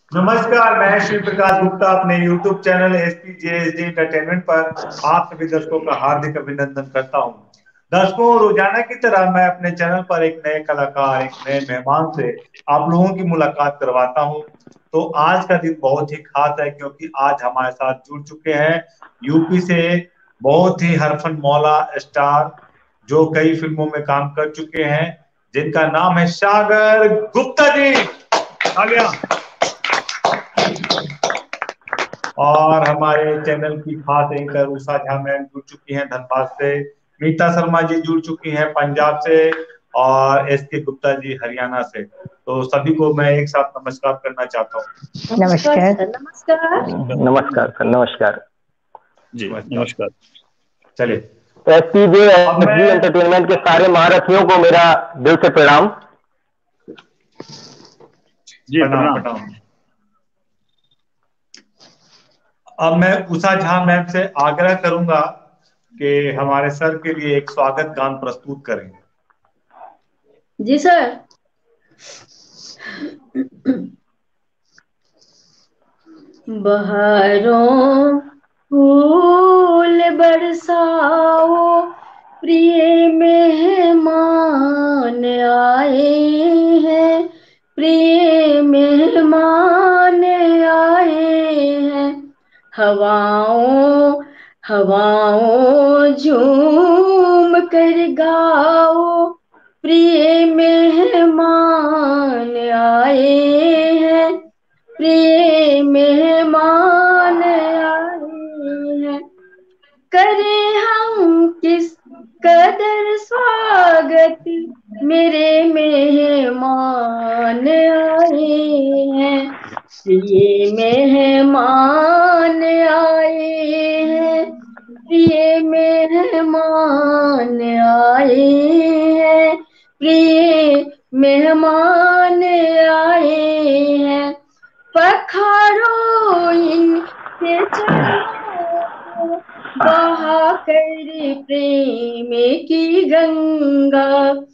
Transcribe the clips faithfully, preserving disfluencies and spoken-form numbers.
नमस्कार, मैं शिव प्रकाश गुप्ता अपने YouTube channel S P J S D entertainment पर आप सभी दर्शकों का हार्दिक अभिनंदन करता हूं। दर्शकों, रोजाना की तरह मैं अपने चैनल पर एक नए कलाकार, एक नए मेहमान से आप लोगों की मुलाकात करवाता हूं। तो आज का दिन बहुत ही खास है क्योंकि आज हमारे साथ जुड़ चुके हैं यूपी से बहुत ही हरफन मौला स्टार, जो कई फिल्मों में काम कर चुके हैं, जिनका नाम है सागर गुप्ता जी। आ गया। और हमारे चैनल की खास एंकर उषा झा मैम जुड़ चुकी हैं धनबाद से, मीता शर्मा जी जुड़ चुकी हैं पंजाब से, और एस के गुप्ता जी हरियाणा से। तो सभी को मैं एक साथ नमस्कार करना चाहता हूँ। नमस्कार। नमस्कार। नमस्कार सर, नमस्कार जी नमस्कार। चलिए, एस पी जे अब एस मैं डी एंटरटेनमेंट के सारे महारथियों को मेरा दिल से प्रणाम। जी प्रणाम प्रणाम। अब मैं उषा झा मैम से आग्रह करूंगा कि हमारे सर के लिए एक स्वागत गान प्रस्तुत करें। जी सर। बहारों फूल बरसाओ, प्रिय मेहमान आए हैं, प्रिय मेहमान आए हैं। हवाओं हवाओं झूम कर गाओ, प्रिय मेहमान आए हैं, प्रिय मेहमान आए हैं। करें हम किस कदर स्वागत, मेरे मेहमान आए हैं, प्रिय मेहमान आए हैं, प्रिय मेहमान आए हैं, प्रिय मेहमान आए हैं। पखारो इनके चरणों को, बहा कर प्रेम की गंगा।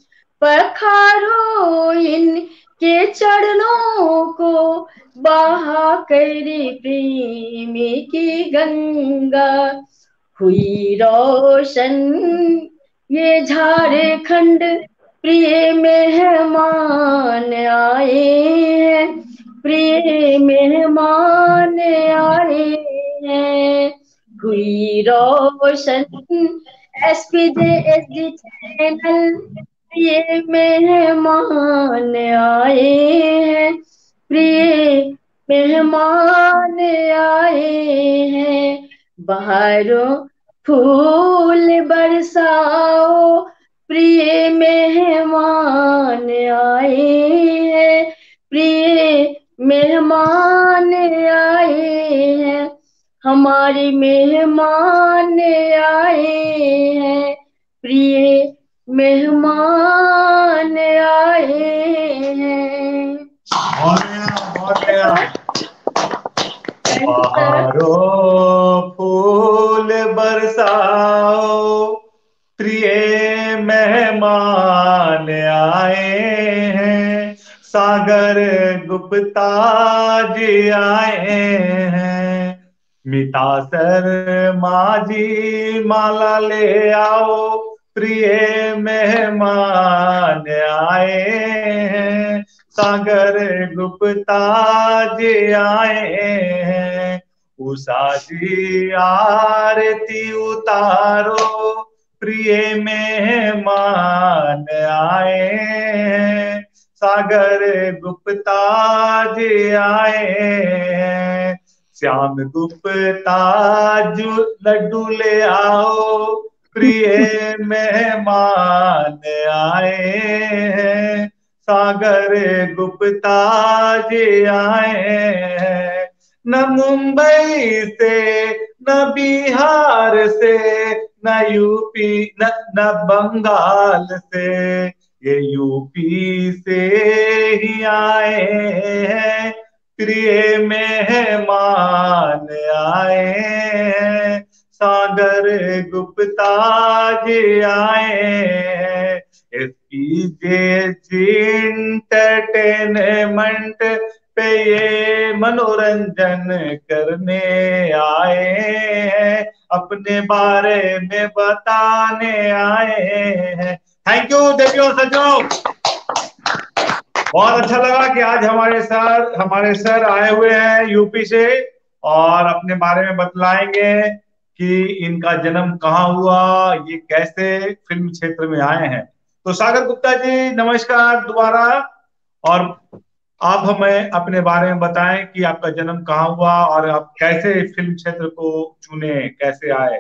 पखारो इनके चरणों को, बहा कर प्रेम की गंगा। हुई रोशन ये झारखंड, प्रिय मेहमान आए हैं, प्रिय मेहमान आए हैं। हुई रोशन S P J S D channel, प्रिय मेहमान आए हैं, प्रिय मेहमान आए हैं। बहारों फूल बरसाओ, प्रिय मेहमान आए हैं, प्रिय मेहमान आए हैं। हमारे मेहमान आए हैं, प्रिय मेहमान आए हैं। बहुत बढ़िया, बहुत बढ़िया। Thank you sir. बहारों फूल बरसाओ, प्रिय मेहमान आए हैं, सागर गुप्ता जी आए हैं। मीता शर्मा जी माला ले आओ, प्रिय मेहमान आए हैं, सागर गुप्ता जी आए हैं। उषा जी आरती उतारो, प्रिय मेहमान आए हैं, सागर गुप्ता जी आए हैं। श्याम गुप्ता जू लड्डू ले आओ, प्रिय मेहमान आए हैं, सागर गुप्ता जी आए हैं। न मुंबई से, न बिहार से, न यूपी, न न बंगाल से, ये यूपी से ही आए हैं, प्रिय मेहमान आए हैं, सागर गुप्ता जी आए हैं। एस पी जे एंटरटेनमेंट, पे ये मनोरंजन करने आए हैं, अपने बारे में बताने आए हैं। थैंक यू देवियों सज्जनों, बहुत अच्छा लगा कि आज हमारे सर हमारे सर आए हुए हैं यूपी से और अपने बारे में बतलाएंगे कि इनका जन्म कहाँ हुआ, ये कैसे फिल्म क्षेत्र में आए हैं। तो सागर गुप्ता जी नमस्कार दोबारा, और आप हमें अपने बारे में बताएं कि आपका जन्म कहाँ हुआ और आप कैसे फिल्म क्षेत्र को चुने, कैसे आए।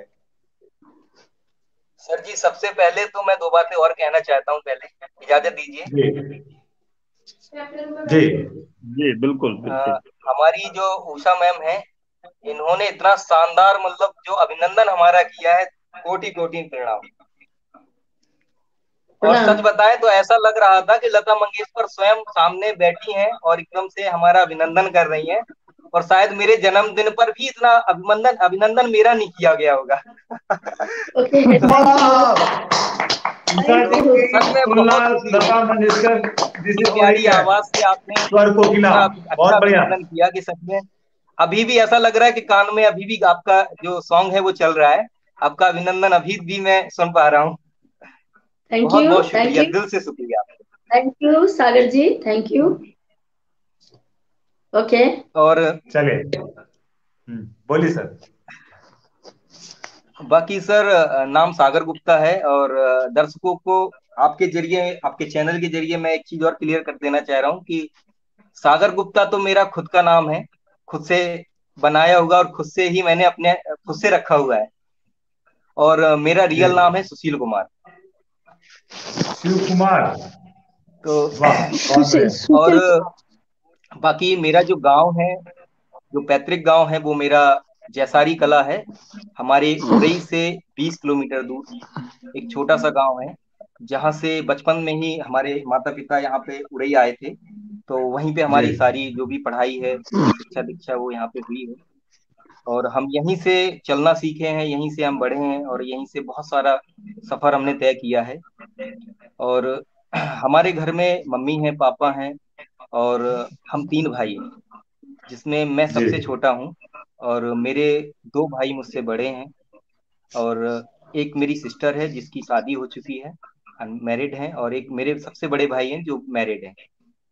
सर जी, सबसे पहले तो मैं दो बातें और कहना चाहता हूँ, पहले इजाजत दीजिए। जी जी जी बिल्कुल बिल्कुल। आ, हमारी जो उषा मैम है, इन्होंने इतना शानदार मतलब जो अभिनंदन हमारा किया है, कोटि कोटि प्रणाम। और सच बताएं तो ऐसा लग रहा था कि लता मंगेशकर स्वयं सामने बैठी हैं और एकदम से हमारा अभिनंदन कर रही हैं, और शायद मेरे जन्मदिन पर भी इतना अभिनंदन अभिनंदन मेरा नहीं किया गया होगा। ओके, सच में बहुत लता मंगेशकर जिस प्यारी आवाज से आपने स्वर कोकिला, अच्छा अभिनंदन किया कि सच में अभी भी ऐसा लग रहा है कि कान में अभी भी आपका जो सॉन्ग है वो चल रहा है। आपका अभिनंदन अभी भी मैं सुन पा रहा हूँ। थैंक बहुत यू, बहुत थैंक शुक्रिया, यू, दिल से शुक्रिया। Thank you Sagar ji, thank you. Okay, और चलिए बोलिए सर। बाकी सर, नाम सागर गुप्ता है, और दर्शकों को आपके जरिए, आपके चैनल के जरिए मैं एक चीज और क्लियर कर देना चाह रहा हूँ कि सागर गुप्ता तो मेरा खुद का नाम है, खुद से बनाया हुआ और खुद से ही मैंने अपने खुद से रखा हुआ है, और मेरा रियल नाम है सुशील कुमार। शिव कुमार, तो वाह। और बाकी मेरा जो गांव है, जो पैतृक गांव है, वो मेरा जैसारी कला है। हमारे उरई से बीस किलोमीटर दूर एक छोटा सा गांव है, जहां से बचपन में ही हमारे माता पिता यहाँ पे उरई आए थे। तो वहीं पे हमारी सारी जो भी पढ़ाई है, शिक्षा दीक्षा, वो यहाँ पे हुई है, और हम यहीं से चलना सीखे हैं, यहीं से हम बढ़े हैं, और यहीं से बहुत सारा सफर हमने तय किया है। और हमारे घर में मम्मी है, पापा हैं, और हम तीन भाई हैं, जिसमें मैं सबसे छोटा हूँ, और मेरे दो भाई मुझसे बड़े हैं, और एक मेरी सिस्टर है जिसकी शादी हो चुकी है, अनमैरिड है, और एक मेरे सबसे बड़े भाई हैं जो मैरिड हैं।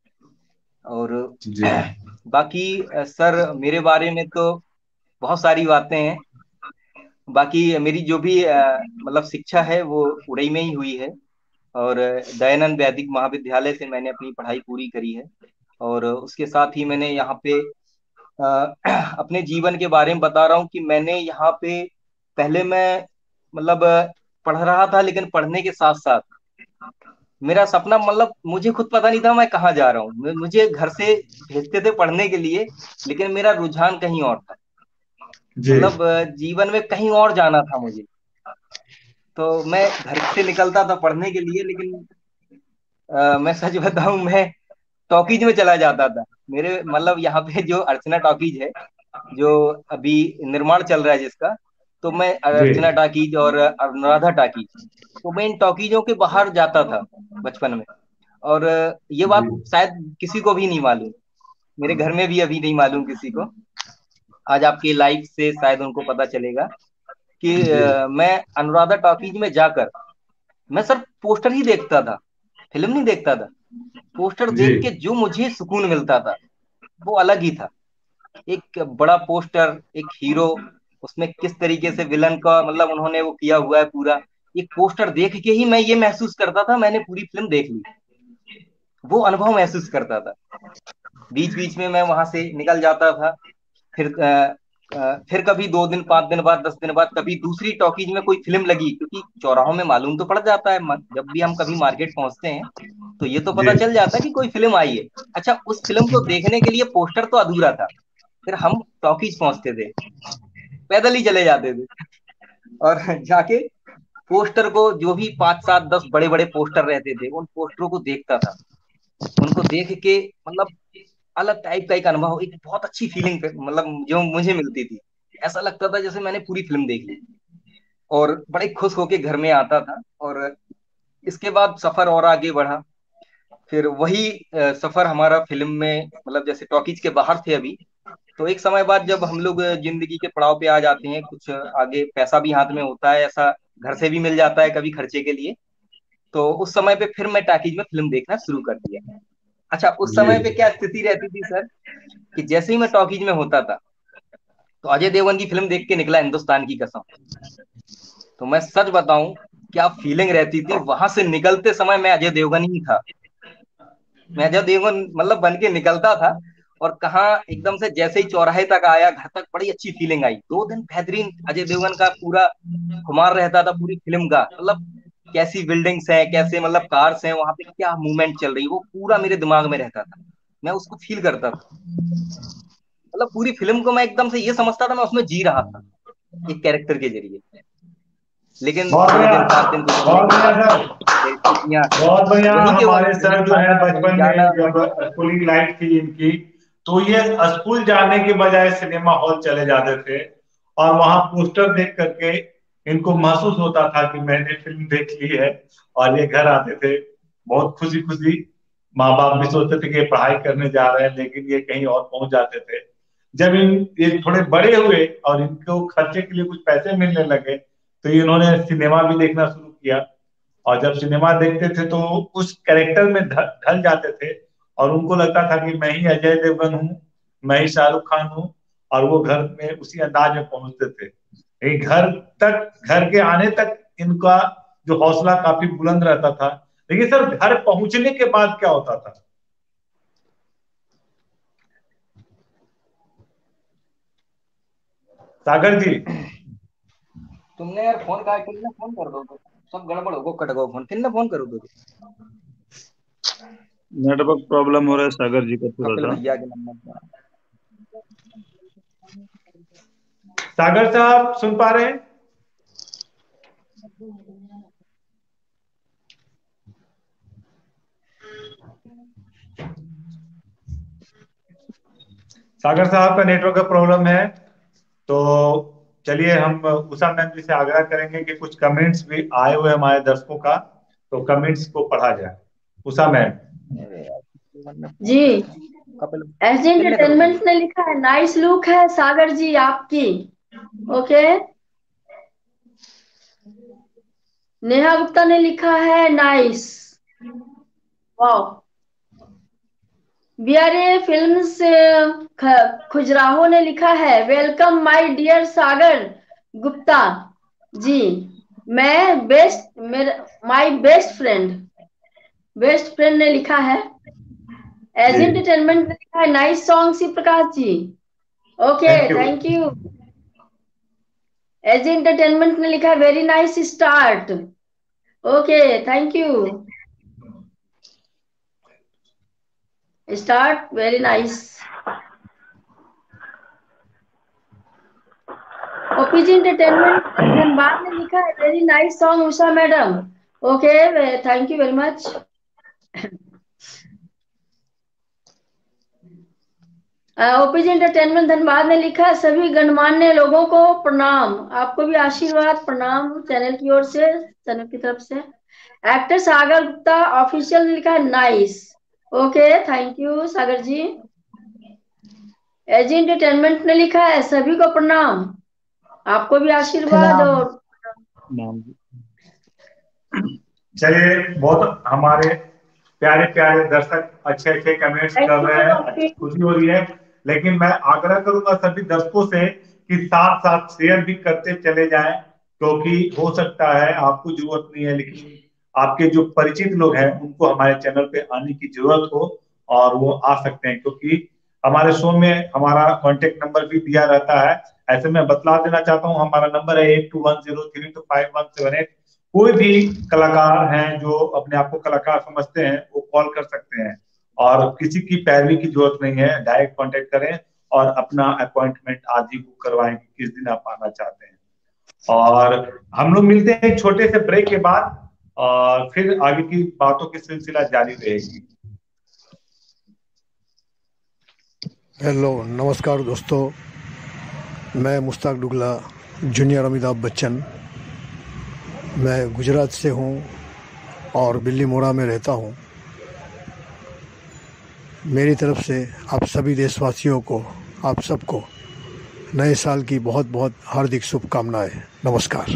और बाकी सर मेरे बारे में तो बहुत सारी बातें हैं। बाकी मेरी जो भी मतलब शिक्षा है वो उड़ई में ही हुई है, और दयानंद वैदिक महाविद्यालय से मैंने अपनी पढ़ाई पूरी करी है। और उसके साथ ही मैंने यहाँ पे आ, अपने जीवन के बारे में बता रहा हूँ कि मैंने यहाँ पे पहले मैं मतलब पढ़ रहा था, लेकिन पढ़ने के साथ साथ मेरा सपना, मतलब मुझे खुद पता नहीं था मैं कहाँ जा रहा हूँ। मुझे घर से भेजते थे पढ़ने के लिए, लेकिन मेरा रुझान कहीं और था, मतलब जीवन में कहीं और जाना था मुझे। तो मैं घर से निकलता था पढ़ने के लिए, लेकिन आ, मैं सच बताऊं, मैं टॉकीज में चला जाता था। मेरे मतलब यहाँ पे जो अर्चना टॉकीज है, जो अभी निर्माण चल रहा है जिसका, तो मैं अर्चना टॉकीज और अनुराधा टॉकीज, तो मैं इन टॉकीजों के बाहर जाता था बचपन में। और ये बात शायद किसी को भी नहीं मालूम, मेरे घर में भी अभी नहीं मालूम किसी को। आज आपके लाइव से शायद उनको पता चलेगा कि आ, मैं अनुराधा टॉकीज में जाकर मैं सर पोस्टर ही देखता था, फिल्म नहीं देखता था। पोस्टर देख के जो मुझे सुकून मिलता था वो अलग ही था। एक बड़ा पोस्टर, एक हीरो, उसमें किस तरीके से विलन का मतलब उन्होंने वो किया हुआ है पूरा, एक पोस्टर देख के ही मैं ये महसूस करता था मैंने पूरी फिल्म देख ली, वो अनुभव महसूस करता था। बीच बीच में मैं वहां से निकल जाता था, फिर आ, आ, फिर कभी दो दिन, पांच दिन बाद, दस दिन बाद कभी दूसरी टॉकीज में कोई फिल्म लगी, क्योंकि चौराहों में मालूम तो पड़ जाता है, जब भी हम कभी मार्केट पहुंचते हैं तो ये तो पता चल जाता है कि कोई फिल्म आई है। अच्छा, उस फिल्म को देखने के लिए पोस्टर तो अधूरा था, फिर हम टॉकीज पहुंचते थे, पैदल ही चले जाते थे, और जाके पोस्टर को, जो भी पांच सात दस बड़े बड़े पोस्टर रहते थे, उन पोस्टरों को देखता था। उनको देख के मतलब अलग टाइप का एक अनुभव, एक बहुत अच्छी फीलिंग मतलब जो मुझे मिलती थी, ऐसा लगता था जैसे मैंने पूरी फिल्म देख ली, और बड़े खुश होके घर में आता था। और इसके बाद सफर और आगे बढ़ा, फिर वही अ, सफर हमारा फिल्म में, मतलब जैसे टॉकीज के बाहर थे अभी, तो एक समय बाद जब हम लोग जिंदगी के पड़ाव पे आ जाते हैं, कुछ आगे पैसा भी हाथ में होता है, ऐसा घर से भी मिल जाता है कभी खर्चे के लिए, तो उस समय पे फिर मैं टॉकीज में फिल्म देखना शुरू कर दिया। अच्छा, उस जी समय पे क्या स्थिति रहती थी सर, कि जैसे ही मैं टॉकीज में होता था, तो अजय देवगन की फिल्म देख के निकला हिंदुस्तान की कसम, तो मैं सच बताऊं क्या फीलिंग रहती थी, वहां से निकलते समय मैं अजय देवगन ही था। मैं अजय देवगन मतलब बन के निकलता था, और कहाँ एकदम से जैसे ही चौराहे तक आया, घर तक बड़ी अच्छी फीलिंग आई। दो दिन बेहतरीन अजय देवगन का पूरा खुमार रहता था पूरी फिल्म का, मतलब कैसी बिल्डिंग्स हैं, कैसे मतलब कार्स हैं, वहां पे क्या मूवमेंट चल रही है, वो पूरा मेरे दिमाग में रहता था, मैं उसको फील करता था। मतलब पूरी फिल्म को मैं एकदम से ये समझता था मैं उसमें जी रहा था, एक कैरेक्टर के जरिए। लेकिन बहुत छह बढ़िया। दिन सात दिन गुजरने बहुत के बढ़िया बाद सर। स्थितियां, बहुत बढ़िया। वहीं के हमारे वहीं वहीं सर जो है खाना वहीं बचपन जाना। में जब स्कूलिंग लाइफ थी इनकी, तो ये स्कूल जाने के बजाय सिनेमा हॉल चले जाते थे, और वहां पोस्टर देख करके इनको महसूस होता था कि मैंने फिल्म देख ली है, और ये घर आते थे बहुत खुशी खुशी। माँ बाप भी सोचते थे कि ये पढ़ाई करने जा रहे हैं, लेकिन ये कहीं और पहुंच जाते थे। जब इन ये थोड़े बड़े हुए और इनको खर्चे के लिए कुछ पैसे मिलने लगे, तो इन्होंने सिनेमा भी देखना शुरू किया। और जब सिनेमा देखते थे तो उस कैरेक्टर में ढल ढल जाते थे, और उनको लगता था कि मैं ही अजय देवगन हूँ, मैं ही शाहरुख खान हूँ, और वो घर में उसी अंदाज में पहुंचते थे। लेकिन घर तक, घर के आने तक इनका जो हौसला काफी बुलंद रहता था। लेकिन सर, घर पहुंचने के बाद क्या होता था? सागर जी। तुमने यार फोन कहा, किन्ने फोन कर दो तो सब गड़बड़ होगो, कट गो फोन, किन्ने फोन करो दो। नेटवर्क प्रॉब्लम हो रहा है सागर जी का थोड़ा कपिल सा। भैया के नंबर पर। सागर साहब सुन पा रहे हैं? सागर साहब का नेटवर्क का प्रॉब्लम है। तो चलिए, हम उषा मैम जी से आग्रह करेंगे कि कुछ कमेंट्स भी आए हुए हमारे दर्शकों का, तो कमेंट्स को पढ़ा जाए। उषा मैम। अरे यार, जीवन में फोन जी, कर कपिल, एस जी किन्ने करो दो। एंटरटेनमेंट ने लिखा है नाइस लुक है सागर जी आपकी। ओके। नेहा गुप्ता ने लिखा है नाइस। वाओ। बिहारी फिल्म से ख- खुजराहो ने लिखा है welcome my dear Sagar Gupta ji. मैं बेस्ट मेरा my best friend best friend ने लिखा है। एज जी एंटरटेनमेंट ने लिखा है nice song C Prakash ji. Okay, thank you. Thank you. AG entertainment ने लिखा है very nice start. Okay, thank you. Start very nice. OPG entertainment Dhanbad ने लिखा है very nice song Usha madam. Okay, thank you very much. OPG entertainment Dhanbad ने लिखा है सभी गणमान्य लोगों को प्रणाम, आपको भी आशीर्वाद प्रणाम चैनल की ओर से, चैनल की तरफ से। एक्टर सागर गुप्ता ऑफिशियल ने लिखा है nice. Okay, thank you Sagar ji. AG entertainment ने लिखा है सभी को प्रणाम, आपको भी आशीर्वाद प्रणाम। और नाम चलिए, बहुत हमारे प्यारे प्यारे दर्शक अच्छे अच्छे कमेंट्स थैंक कर यू रहे हैं, अच्छी ओपी। खुशी हो रही है। लेकिन मैं आग्रह करूंगा सभी दर्शकों से कि साथ साथ शेयर भी करते चले जाएं, क्योंकि हो सकता है आपको जरूरत नहीं है, लेकिन आपके जो परिचित लोग हैं उनको हमारे चैनल पे आने की जरूरत हो, और वो आ सकते हैं। क्योंकि हमारे शो में हमारा कॉन्टेक्ट नंबर भी दिया रहता है। ऐसे में बतला देना चाहता हूँ, हमारा नंबर है eight two one zero three two five one seven eight. कोई भी कलाकार हैं जो अपने आप को कलाकार समझते हैं, वो कॉल कर सकते हैं, और किसी की पैरवी की जरूरत नहीं है। डायरेक्ट कांटेक्ट करें और अपना अपॉइंटमेंट आज ही बुक करवाएं कि किस दिन आप आना चाहते हैं। और हम लोग मिलते हैं एक छोटे से ब्रेक के बाद, और फिर आगे की बातों की सिलसिला जारी रहेगी। हेलो, नमस्कार दोस्तों, मैं मुश्ताक डुगला जूनियर अमिताभ बच्चन। मैं गुजरात से हूँ और बिल्ली मोड़ा में रहता हूँ। मेरी तरफ से आप सभी देशवासियों को, आप सबको नए साल की बहुत बहुत हार्दिक शुभकामनाएं। नमस्कार।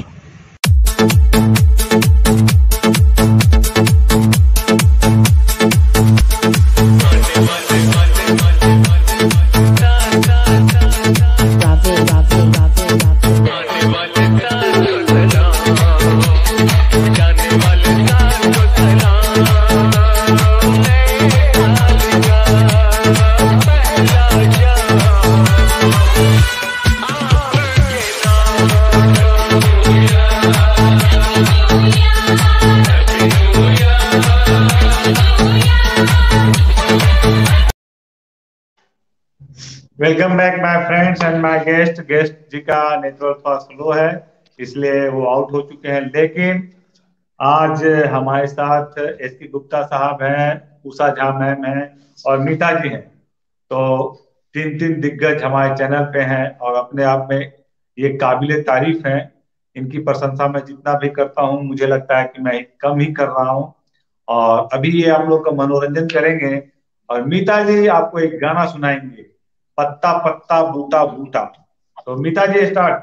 Welcome back my friends and my guest. Guest जी का नेटवर्क थोड़ा स्लो है, इसलिए वो आउट हो चुके हैं, लेकिन आज हमारे साथ एस के गुप्ता साहब हैं, उषा झा मैम हैं और मीता जी हैं। तो तीन तीन दिग्गज हमारे चैनल पे हैं और अपने आप में ये काबिले तारीफ हैं। इनकी प्रशंसा मैं जितना भी करता हूँ मुझे लगता है कि मैं कम ही कर रहा हूँ। और अभी ये आप लोग का मनोरंजन करेंगे और मीता जी आपको एक गाना सुनाएंगे, पत्ता पत्ता बूटा बूटा। तो मीता जी स्टार्ट।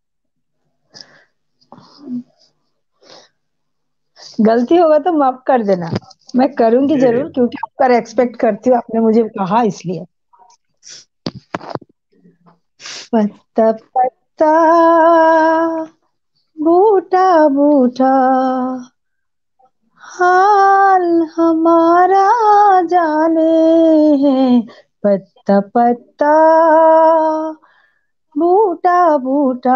गलती होगा तो माफ कर देना, मैं करूंगी जरूर, क्योंकि आपका रेस्पेक्ट करती हूँ, आपने मुझे कहा इसलिए। पत्ता पत्ता बूटा बूटा हाल हमारा जाने हैं, पत्ता पत्ता बूटा बूटा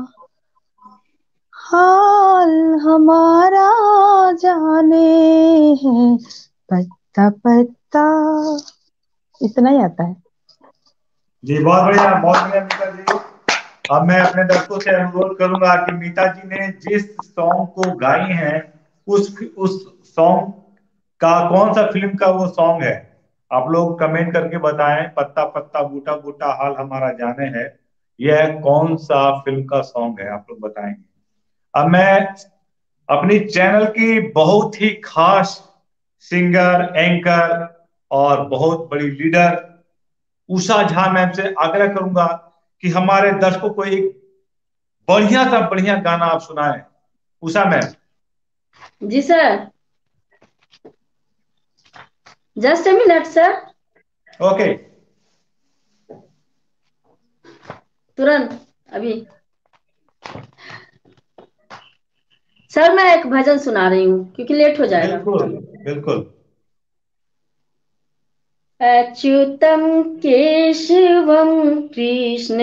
हाल हमारा जाने हैं, पत्ता पत्ता। इतना ही आता है जी। बहुत बढ़िया, बहुत बढ़िया मीता जी। अब मैं अपने दर्शकों से अनुरोध करूंगा कि मीता जी ने जिस सॉन्ग को गाई है उस उस सॉन्ग का कौन सा फिल्म का वो सॉन्ग है, आप लोग कमेंट करके बताएं। पत्ता पत्ता बूटा बूटा हाल हमारा जाने है, यह कौन सा फिल्म का सॉन्ग है, आप लोग बताएंगे। अब मैं अपनी चैनल की बहुत ही खास सिंगर, एंकर और बहुत बड़ी लीडर उषा झा मैम से आग्रह करूंगा कि हमारे दर्शकों को एक बढ़िया सा बढ़िया गाना आप सुनाएं। उषा मैम। जी sir, just a minute sir. Okay, तुरंत अभी। सर मैं एक भजन सुना रही हूँ क्योंकि लेट हो जाएगा। बिल्कुल बिल्कुल। अच्युतम केशवम कृष्ण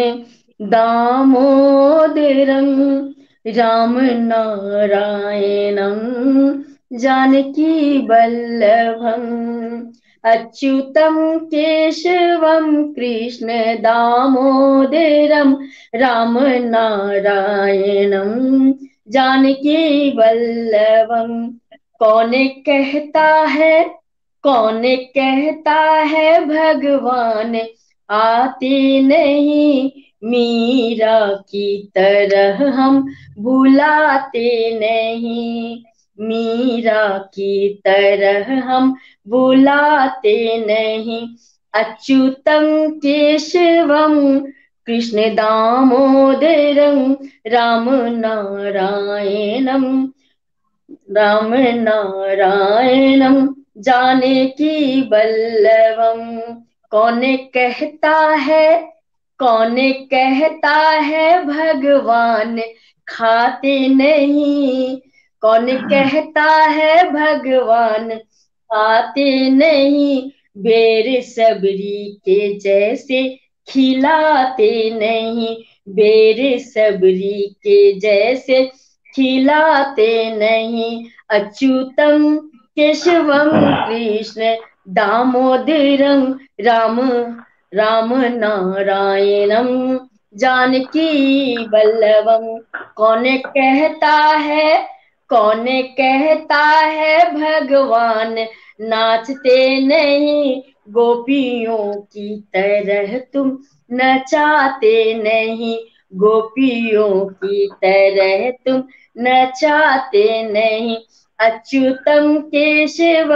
दामोदरम राम नारायणम जानकी वल्लभम। अच्युतम केशवम कृष्ण दामोदरम राम नारायणम जानकी वल्लभम। कौन कहता है कौन कहता है भगवान आते नहीं, मीरा की तरह हम बुलाते नहीं, मीरा की तरह हम बुलाते नहीं। अच्युतम केशवम कृष्ण दामोदरम राम नारायणम राम नारायणम जानकी वल्लभम। कौन कहता है कौन कहता है भगवान खाते नहीं, कौन कहता है भगवान खाते नहीं, बेर सबरी के जैसे खिलाते नहीं, बेर सबरी के जैसे खिलाते नहीं। अच्युतम केशवम कृष्ण दामोदरम राम राम नारायणम जानकी वल्लभम। कौन कहता है कौन कहता है भगवान नाचते नहीं, गोपियों की तरह तुम नचाते नहीं, गोपियों की तरह तुम नचाते नहीं। अच्युतम केशवम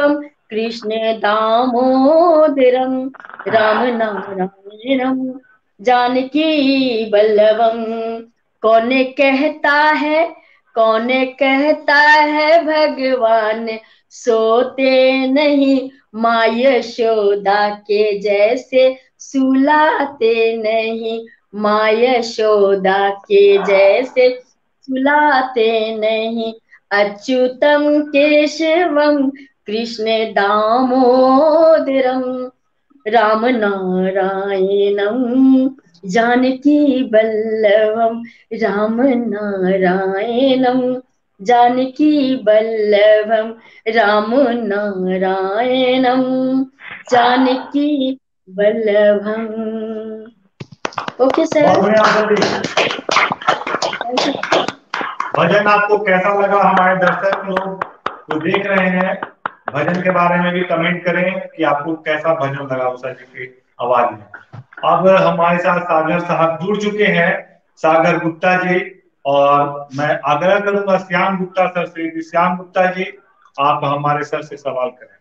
कृष्ण दामोदरम राम नारायणम जानकी बल्लभम। कौन कहता है कौन कहता है भगवान सोते नहीं, माँ यशोदा के जैसे सुलाते नहीं, माँ यशोदा के जैसे सुलाते नहीं। अच्युतम केशवम कृष्ण दामोदरम राम नारायणम जानकी बल्लभम, राम नारायणम जानकी बल्लभम, राम नारायणम जानकी बल्लभम। Okay sir. बहुत बढ़िया आदर जी। भजन आपको कैसा लगा? हमारे दर्शक लोग जो देख रहे हैं भजन के बारे में भी कमेंट करें कि आपको कैसा भजन लगा उषा जी की आवाज में। अब हमारे साथ सागर साहब जुड़ चुके हैं, सागर गुप्ता जी, और मैं आग्रह करूंगा श्याम गुप्ता सर से। श्याम गुप्ता जी, आप हमारे सर से सवाल करें।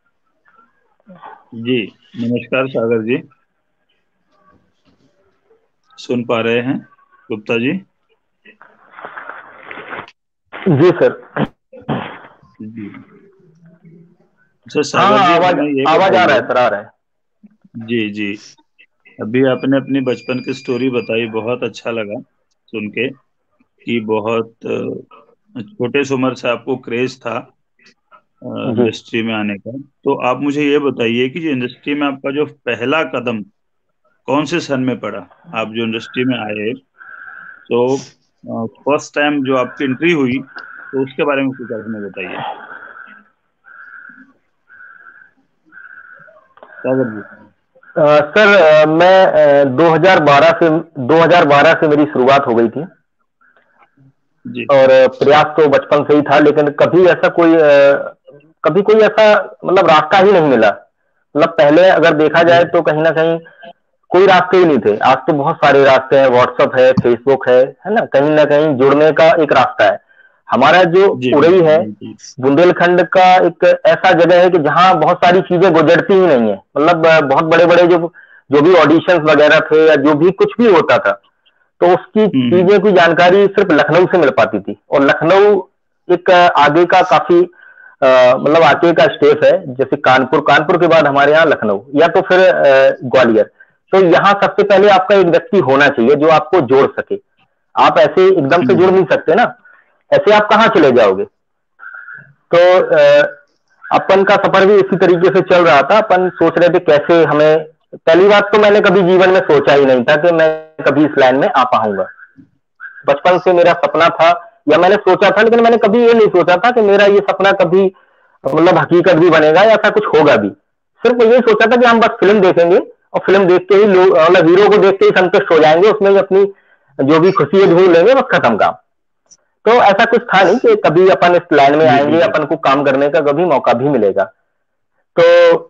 जी नमस्कार सागर जी, सुन पा रहे हैं गुप्ता जी? जी सर। जी सर, सागर हाँ, जी आवाज हमें ये आवाज आ रहा है बताइए। सर, आ रहा है। जी जी, अभी आपने अपनी बचपन की स्टोरी बताई, बहुत अच्छा लगा सुन के कि बहुत अ, छोटे से उम्र से आपको क्रेज था जी इंडस्ट्री में आने का। तो आप मुझे ये बताइए कि जो इंडस्ट्री में आपका जो पहला कदम कौन से सन में पड़ा? आप जो इंडस्ट्री में आए तो फर्स्ट टाइम जो आपकी एंट्री हुई, तो उसके बारे में कुछ आप हमें बताइए सागर जी। अ, सर, अ, मैं अ, दो हज़ार बारह से दो हज़ार बारह से मेरी शुरुआत हो गई थी, जी और अ, प्रयास तो बचपन से ही था, लेकिन कभी ऐसा कोई अ, कभी कोई ऐसा मतलब रास्ता ही नहीं मिला। मतलब पहले अगर देखा जी जाए तो कहीं ना कहीं कोई रास्ते ही नहीं थे। आज तो बहुत सारे रास्ते हैं, व्हाट्सएप है, फेसबुक है है ना, कहीं ना कहीं जुड़ने का एक रास्ता है। हमारा जो जी उड़ई बिल्कुल है, बिल्कुल। बुंदेलखंड का एक ऐसा जगह है कि जहाँ बहुत सारी चीजें गुजरती ही नहीं है। मतलब अ, बहुत बड़े बड़े जो जो भी ऑडिशंस वगैरह थे या जो भी कुछ भी होता था, तो उसकी हम्म हम्म, चीजें की जानकारी सिर्फ लखनऊ से मिल पाती थी। और लखनऊ एक अ, आगे का काफी अ, मतलब आगे का स्टेट है, जैसे कानपुर कानपुर के बाद हमारे यहाँ लखनऊ, या तो फिर अ, ग्वालियर। तो यहाँ सबसे पहले आपका एक व्यक्ति होना चाहिए जो आपको जोड़ सके। आप ऐसे एकदम से जुड़ हम्म, नहीं सकते ना, ऐसे आप कहाँ चले जाओगे। तो अ, अपन का सफर भी इसी तरीके से चल रहा था। अपन सोच रहे थे कैसे हमें, पहली बात तो मैंने कभी जीवन में सोचा ही नहीं था कि मैं कभी इस लाइन में आ पाऊंगा। बचपन से मेरा सपना था, या मैंने सोचा था, लेकिन मैंने कभी ये नहीं सोचा था कि मेरा ये सपना कभी मतलब हकीकत भी बनेगा या ऐसा कुछ होगा भी। सिर्फ ये सोचा था कि हम बस फिल्म देखेंगे और फिल्म देख के ही लोग मतलब हीरो को देख के ही संतुष्ट हो जाएंगे, उसमें ही अपनी जो भी खुशी है ढूंढ लेंगे, बस खत्म काम। तो ऐसा कुछ था नहीं कि कभी अपन इस लाइन में जी आएंगे, बिल्कुल। अपन को काम करने का कभी मौका भी मिलेगा। तो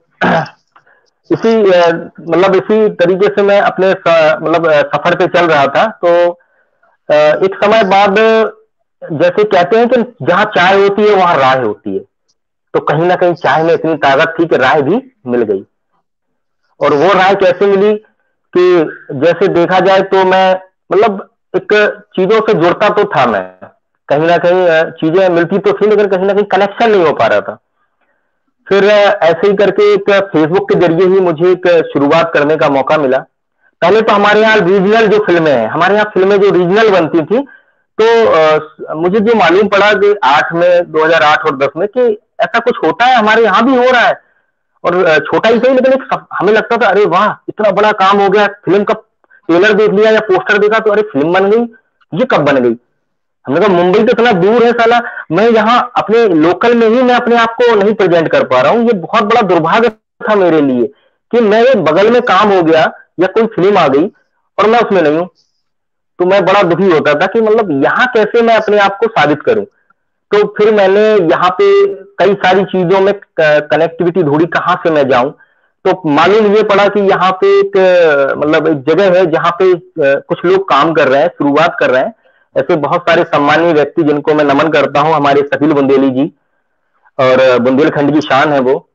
इसी अ, मतलब इसी तरीके से मैं अपने स- मतलब अ, सफर पे चल रहा था। तो अ, एक समय बाद जैसे कहते हैं कि जहां चाय होती है वहां राय होती है, तो कहीं ना कहीं चाय में इतनी ताकत थी कि राय भी मिल गई। और वो राय कैसे मिली कि जैसे देखा जाए तो मैं मतलब एक चीजों से जुड़ता तो था मैं, कहीं ना कहीं अ, चीजें मिलती तो थी, लेकिन कहीं ना कहीं कनेक्शन नहीं हो पा रहा था। फिर अ, ऐसे ही करके एक फेसबुक के जरिए ही मुझे एक शुरुआत करने का मौका मिला। पहले तो हमारे यहाँ रीजनल जो फिल्में हैं, हमारे यहाँ फिल्में जो रीजनल बनती थी, तो अ, मुझे जो मालूम पड़ा कि आठ में दो हज़ार आठ और दस में कि ऐसा कुछ होता है, हमारे यहाँ भी हो रहा है। और अ, छोटा ही सही, लेकिन एक सब- हमें लगता था अरे वाह इतना बड़ा काम हो गया। फिल्म का ट्रेलर देख लिया या पोस्टर देखा तो अरे फिल्म बन गई, ये कब बन गई। हमने कहा मुंबई तो इतना दूर है साला, मैं यहाँ अपने लोकल में ही मैं अपने आप को नहीं प्रेजेंट कर पा रहा हूँ। ये बहुत बड़ा दुर्भाग्य था मेरे लिए कि मेरे बगल में काम हो गया या कोई फिल्म आ गई और मैं उसमें नहीं हूँ। तो मैं बड़ा दुखी होता था कि मतलब यहाँ कैसे मैं अपने आप को साबित करूं। तो फिर मैंने यहाँ पे कई सारी चीजों में कनेक्टिविटी ढूंढी, कहाँ से मैं जाऊं। तो मालूम ये पड़ा कि यहाँ पे एक अ, मतलब एक जगह है जहाँ पे अ, कुछ लोग काम कर रहे हैं, शुरुआत कर रहे हैं। ऐसे बहुत सारे सम्मानीय व्यक्ति जिनको मैं नमन करता हूँ, हमारे शकील बुंदेली जी, और अ, बुंदेलखंड की शान है वो।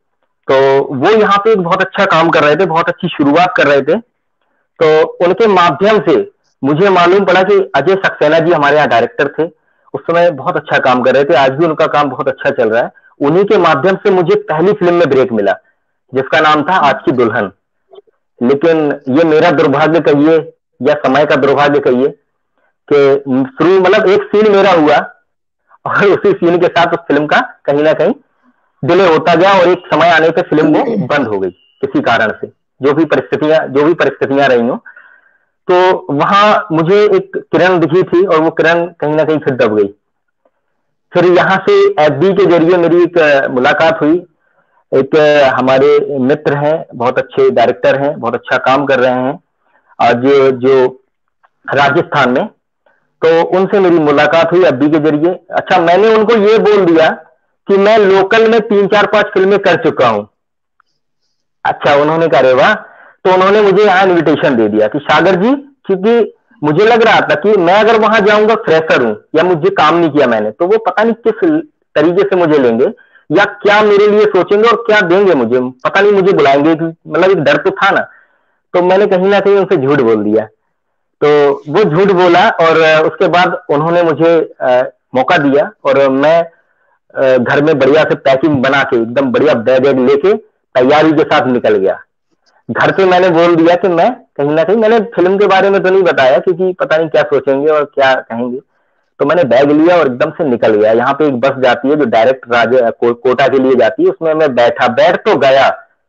तो वो यहाँ पे एक बहुत अच्छा काम कर रहे थे, बहुत अच्छी शुरुआत कर रहे थे। तो उनके माध्यम से मुझे मालूम पड़ा कि अजय सक्सेना जी हमारे यहाँ डायरेक्टर थे, उस समय बहुत अच्छा काम कर रहे थे, आज भी उनका काम बहुत अच्छा चल रहा है। उन्हीं के माध्यम से मुझे पहली फिल्म में ब्रेक मिला जिसका नाम था आज की दुल्हन। लेकिन ये मेरा दुर्भाग्य कहिए या समय का दुर्भाग्य कहिए कि शुरू मतलब एक सीन मेरा हुआ और उसी सीन के साथ उस फिल्म का कहीं ना कहीं डिले होता गया और एक समय आने पे फिल्म वो बंद हो गई किसी कारण से, जो भी परिस्थितियां जो भी परिस्थितियां रही हो। तो वहां मुझे एक किरण दिखी थी और वो किरण कहीं ना कहीं फिर दब गई। फिर यहाँ से एफबी के जरिए मेरी एक मुलाकात हुई, एक हमारे मित्र हैं, बहुत अच्छे डायरेक्टर हैं, बहुत अच्छा काम कर रहे हैं आज जो राजस्थान में। तो उनसे मेरी मुलाकात हुई एफबी के जरिए। अच्छा, मैंने उनको ये बोल दिया कि मैं लोकल में तीन चार पांच फिल्में कर चुका हूं। अच्छा, उन्होंने कहा रे वाह। तो उन्होंने मुझे यहाँ इनविटेशन दे दिया कि सागर जी, क्योंकि मुझे लग रहा था कि मैं अगर वहां जाऊंगा फ्रेशर हूं या मुझे काम नहीं किया मैंने, तो वो पता नहीं किस तरीके से मुझे लेंगे या क्या मेरे लिए सोचेंगे और क्या देंगे मुझे, पता नहीं मुझे बुलाएंगे, मतलब एक डर तो था ना। तो मैंने कहीं ना कहीं उनसे झूठ बोल दिया। तो वो झूठ बोला और उसके बाद उन्होंने मुझे आ, मौका दिया और मैं आ, घर में बढ़िया से पैकिंग बना के एकदम बढ़िया बैग वैग लेके तैयारी के साथ निकल गया। घर पे मैंने बोल दिया कि मैं कहीं ना कहीं, मैंने फिल्म के बारे में तो नहीं बताया क्योंकि पता नहीं क्या सोचेंगे और क्या कहेंगे। तो मैंने बैग लिया और एकदम से निकल गया। यहाँ पे एक बस जाती है जो डायरेक्ट राजा को, कोटा के लिए जाती है, उसमें मैं बैठा, बैठ तो गया,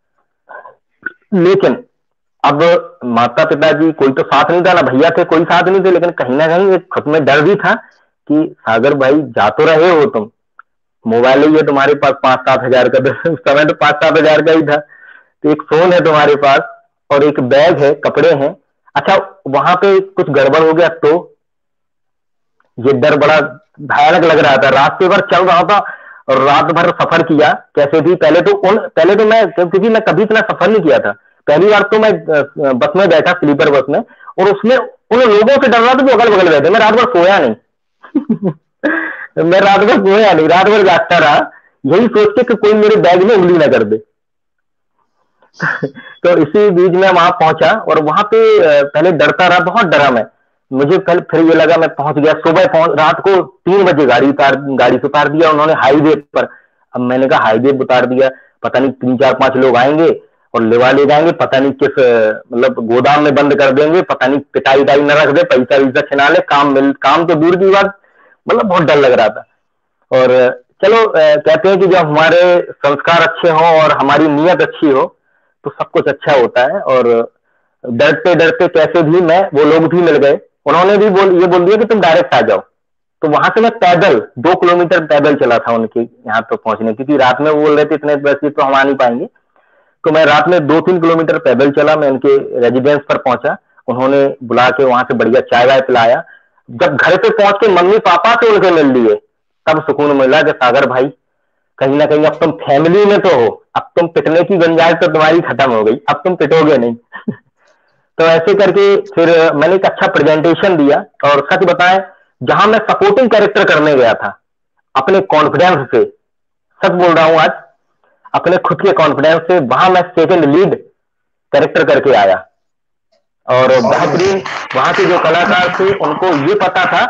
लेकिन अब माता पिताजी कोई तो साथ नहीं था, ना भैया थे, कोई साथ नहीं थे, लेकिन कहीं ना कहीं एक खुद में डर भी था कि सागर भाई जा तो रहे हो तुम, मोबाइल ही है तुम्हारे पास पांच सात हजार का, उस समय तो पांच सात हजार का ही था, तो एक फोन है तुम्हारे पास और एक बैग है, कपड़े हैं। अच्छा, वहां पे कुछ गड़बड़ हो गया तो ये डर बड़ा भयानक लग रहा था। रास्ते भर चल रहा था और रात भर सफर किया कैसे भी। पहले तो उन पहले तो मैं, क्योंकि मैं कभी इतना सफर नहीं किया था, पहली बार तो मैं बस में बैठा, स्लीपर बस में, और उसमें उन लोगों से डर रहा था जो अगल बगल बैठे। मैं रात भर सोया नहीं मैं रात भर सोया नहीं, रात भर जागता रहा, यही सोच के कि कोई मेरे बैग में उंगली ना कर दे। तो इसी बीच में वहां पहुंचा और वहां पे पहले डरता रहा, बहुत डरा मैं। मुझे पहले फिर ये लगा मैं पहुंच गया, सुबह पहुंच, रात को तीन बजे गाड़ी उतार गाड़ी से उतार दिया उन्होंने हाईवे पर। अब मैंने कहा हाईवे पर उतार दिया, पता नहीं तीन चार पांच लोग आएंगे और लेवा ले जाएंगे, पता नहीं किस मतलब गोदाम में बंद कर देंगे, पता नहीं पिटाई उटाई न रख दे, पैसा वैसा छिना ले, काम मिल काम तो दूर की बात, मतलब बहुत डर लग रहा था। और चलो कहते हैं कि जब हमारे संस्कार अच्छे हों और हमारी नीयत अच्छी हो तो सब कुछ अच्छा होता है। और डरते डरते कैसे भी मैं, वो लोग भी मिल गए, उन्होंने भी बोल ये बोल दिया कि तुम डायरेक्ट आ जाओ। तो वहां से मैं पैदल दो किलोमीटर पैदल चला था उनके यहाँ तो पहुंचने, क्योंकि रात में वो बोल रहे थे इतने पैसे तो हम आ नहीं पाएंगे। तो मैं रात में दो तीन किलोमीटर पैदल चला, मैं उनके रेजिडेंस पर पहुंचा, उन्होंने बुला के वहां से बढ़िया चाय वाय पिलाया। जब घर पे पहुंच के मम्मी पापा से उनके मिल लिए तब सुकून मिला कि सागर भाई कहीं ना कहीं अब तुम फैमिली में तो हो, अब तुम पिटने की गुंजाइश तो तुम्हारी खत्म हो गई, अब तुम पिटोगे नहीं। तो ऐसे करके फिर मैंने एक अच्छा प्रेजेंटेशन दिया और सच बताएं जहां मैं सपोर्टिंग कैरेक्टर करने गया था अपने कॉन्फिडेंस से, सच बोल रहा हूं आज, अपने खुद के कॉन्फिडेंस से, वहां मैं सेकंड लीड कैरेक्टर करके आया। और बेहतरीन वहां के जो कलाकार थे उनको ये पता था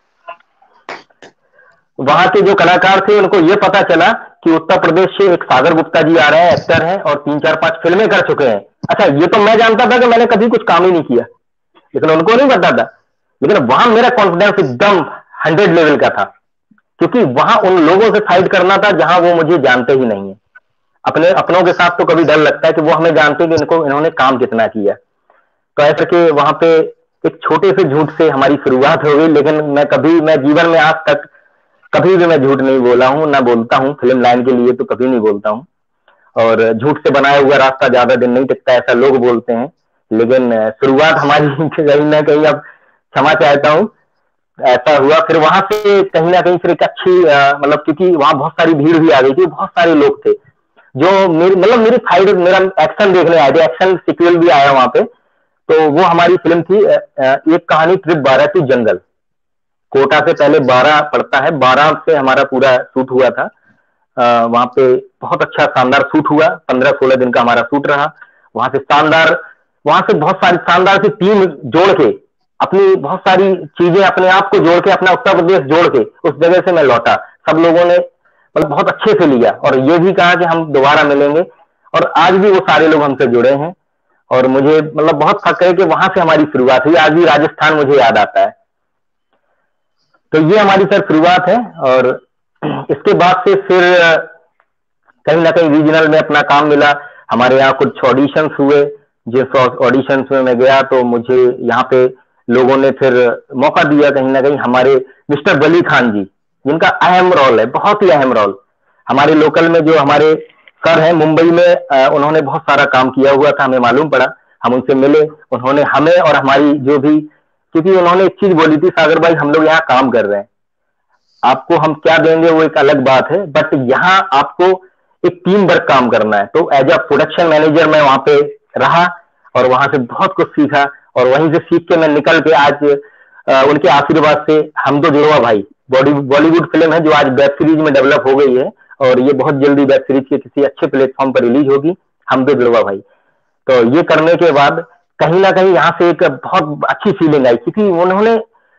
वहां के जो कलाकार थे उनको ये पता चला कि उत्तर प्रदेश से एक सागर गुप्ता जी आ रहे हैं, एक्टर हैं और तीन चार पांच फिल्में कर चुके हैं। अच्छा, ये तो मैं जानता था कि मैंने कभी कुछ काम ही नहीं किया, लेकिन उनको नहीं पता था। लेकिन वहां मेरा कॉन्फिडेंस एकदम हंड्रेड लेवल का था, क्योंकि वहां उन लोगों से फाइट करना था जहां वो मुझे जानते ही नहीं है। अपने अपनों के साथ तो कभी डर लगता है कि वो हमें जानते हैं कि इनको इन्होंने काम कितना किया। तो ऐसे कि वहां पे एक छोटे से झूठ से हमारी शुरुआत हो गई, लेकिन मैं कभी मैं जीवन में आज तक कभी भी मैं झूठ नहीं बोला हूं, ना बोलता हूं, फिल्म लाइन के लिए तो कभी नहीं बोलता हूं। और झूठ से बनाया हुआ रास्ता ज्यादा दिन नहीं टिकता, ऐसा लोग बोलते हैं, लेकिन शुरुआत हमारी कहीं ना कहीं, अब क्षमा चाहता हूं, ऐसा हुआ। फिर वहां से कहीं ना कहीं फिर एक अच्छी मतलब, क्योंकि वहां बहुत सारी भीड़ भी आ गई थी, बहुत सारे लोग थे जो मेरी मतलब मेरी फाइट, मेरा एक्शन देखने आए थे, एक्शन सीक्वल भी आया वहां पे। तो वो हमारी फिल्म थी एक कहानी ट्रिप बारह टू जंगल। कोटा से पहले बारह पड़ता है, बारह से हमारा पूरा शूट हुआ था। वहां पे बहुत अच्छा शानदार शूट हुआ, पंद्रह सोलह दिन का हमारा शूट रहा। वहां से शानदार वहां से बहुत सारी शानदार सी टीम जोड़ के, अपनी बहुत सारी चीजें अपने आप को जोड़ के, अपना उत्तर प्रदेश जोड़ के उस जगह से मैं लौटा। सब लोगों ने मतलब बहुत अच्छे से लिया और ये भी कहा कि हम दोबारा मिलेंगे, और आज भी वो सारे लोग हमसे जुड़े हैं। और मुझे मतलब बहुत फक्र है कि वहां से हमारी शुरुआत हुई। आज भी राजस्थान मुझे याद आता है। तो ये हमारी सर शुरुआत है। और इसके बाद से फिर कहीं ना कहीं रीजनल में अपना काम मिला। हमारे यहाँ कुछ ऑडिशंस हुए, जिस ऑडिशंस में मैं गया तो मुझे यहाँ पे लोगों ने फिर मौका दिया। कहीं ना कहीं हमारे मिस्टर वली खान जी, जिनका अहम रोल है, बहुत ही अहम रोल, हमारे लोकल में जो हमारे सर हैं मुंबई में, उन्होंने बहुत सारा काम किया हुआ था, हमें मालूम पड़ा। हम उनसे मिले, उन्होंने हमें और हमारी जो भी, क्योंकि उन्होंने एक चीज बोली थी, सागर भाई हम लोग यहाँ काम कर रहे हैं, आपको हम क्या देंगे वो एक अलग बात है, बट यहाँ आपको एक टीम वर्क काम करना है। तो एज अ प्रोडक्शन मैनेजर मैं वहां पे रहा और वहां से बहुत कुछ सीखा। और वहीं से सीख के मैं निकल के आज आ, उनके आशीर्वाद से हम दो जुड़वा भाई बॉडी बॉलीवुड फिल्म है जो आज वेब सीरीज में डेवलप हो गई है, और ये बहुत जल्दी वेब सीरीज के किसी अच्छे प्लेटफॉर्म पर रिलीज होगी, हम दो जुड़वा भाई। तो ये करने के बाद कहीं ना कहीं यहाँ से एक बहुत अच्छी फीलिंग आई, क्योंकि उन्होंने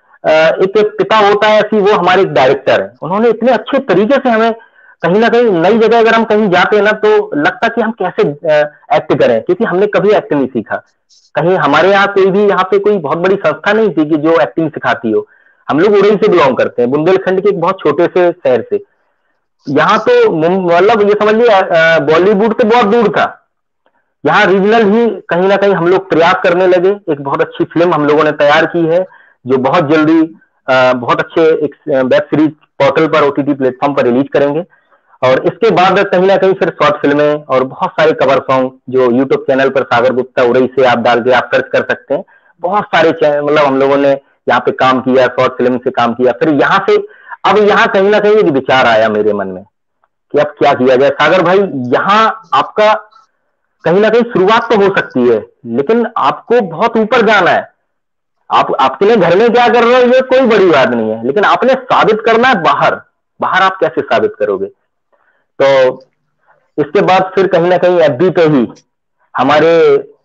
एक पिता होता है ऐसी, वो हमारे एक डायरेक्टर है, उन्होंने इतने अच्छे तरीके से हमें कहीं ना कहीं नई जगह अगर हम कहीं जाते हैं ना तो लगता कि हम कैसे एक्ट करें, क्योंकि हमने कभी एक्ट नहीं सीखा। कहीं हमारे यहाँ कोई भी यहाँ पे कोई बहुत बड़ी संस्था नहीं थी कि जो एक्टिंग सिखाती हो। हम लोग उड़ई से बिलोंग करते हैं, बुंदेलखंड के एक बहुत छोटे से शहर से। यहाँ तो मतलब ये समझ लिया बॉलीवुड से बहुत दूर था। यहाँ रीजनल ही कहीं ना कहीं हम लोग प्रयास करने लगे। एक बहुत अच्छी फिल्म हम लोगों ने तैयार की है जो बहुत जल्दी बहुत अच्छे एक वेब सीरीज पोर्टल पर, ओटीटी प्लेटफॉर्म पर रिलीज करेंगे। और इसके बाद कहीं ना कहीं फिर शॉर्ट फिल्में और बहुत सारे कवर सॉन्ग जो यूट्यूब चैनल पर सागर गुप्ता उड़ई से आप डाल के आप सर्च कर सकते हैं। बहुत सारे मतलब हम लोगों ने यहाँ पे काम किया, शॉर्ट फिल्म से काम किया। फिर यहाँ से अब यहाँ कहीं ना कहीं एक विचार आया मेरे मन में कि अब क्या किया जाए। सागर भाई, यहाँ आपका कहीं ना कहीं शुरुआत तो हो सकती है, लेकिन आपको बहुत ऊपर जाना है। आप आपके लिए घर में क्या कर रहे हो ये कोई बड़ी बात नहीं है, लेकिन आपने साबित करना है बाहर। बाहर आप कैसे साबित करोगे? तो इसके बाद फिर कहीं ना कहीं एफबी पे ही हमारे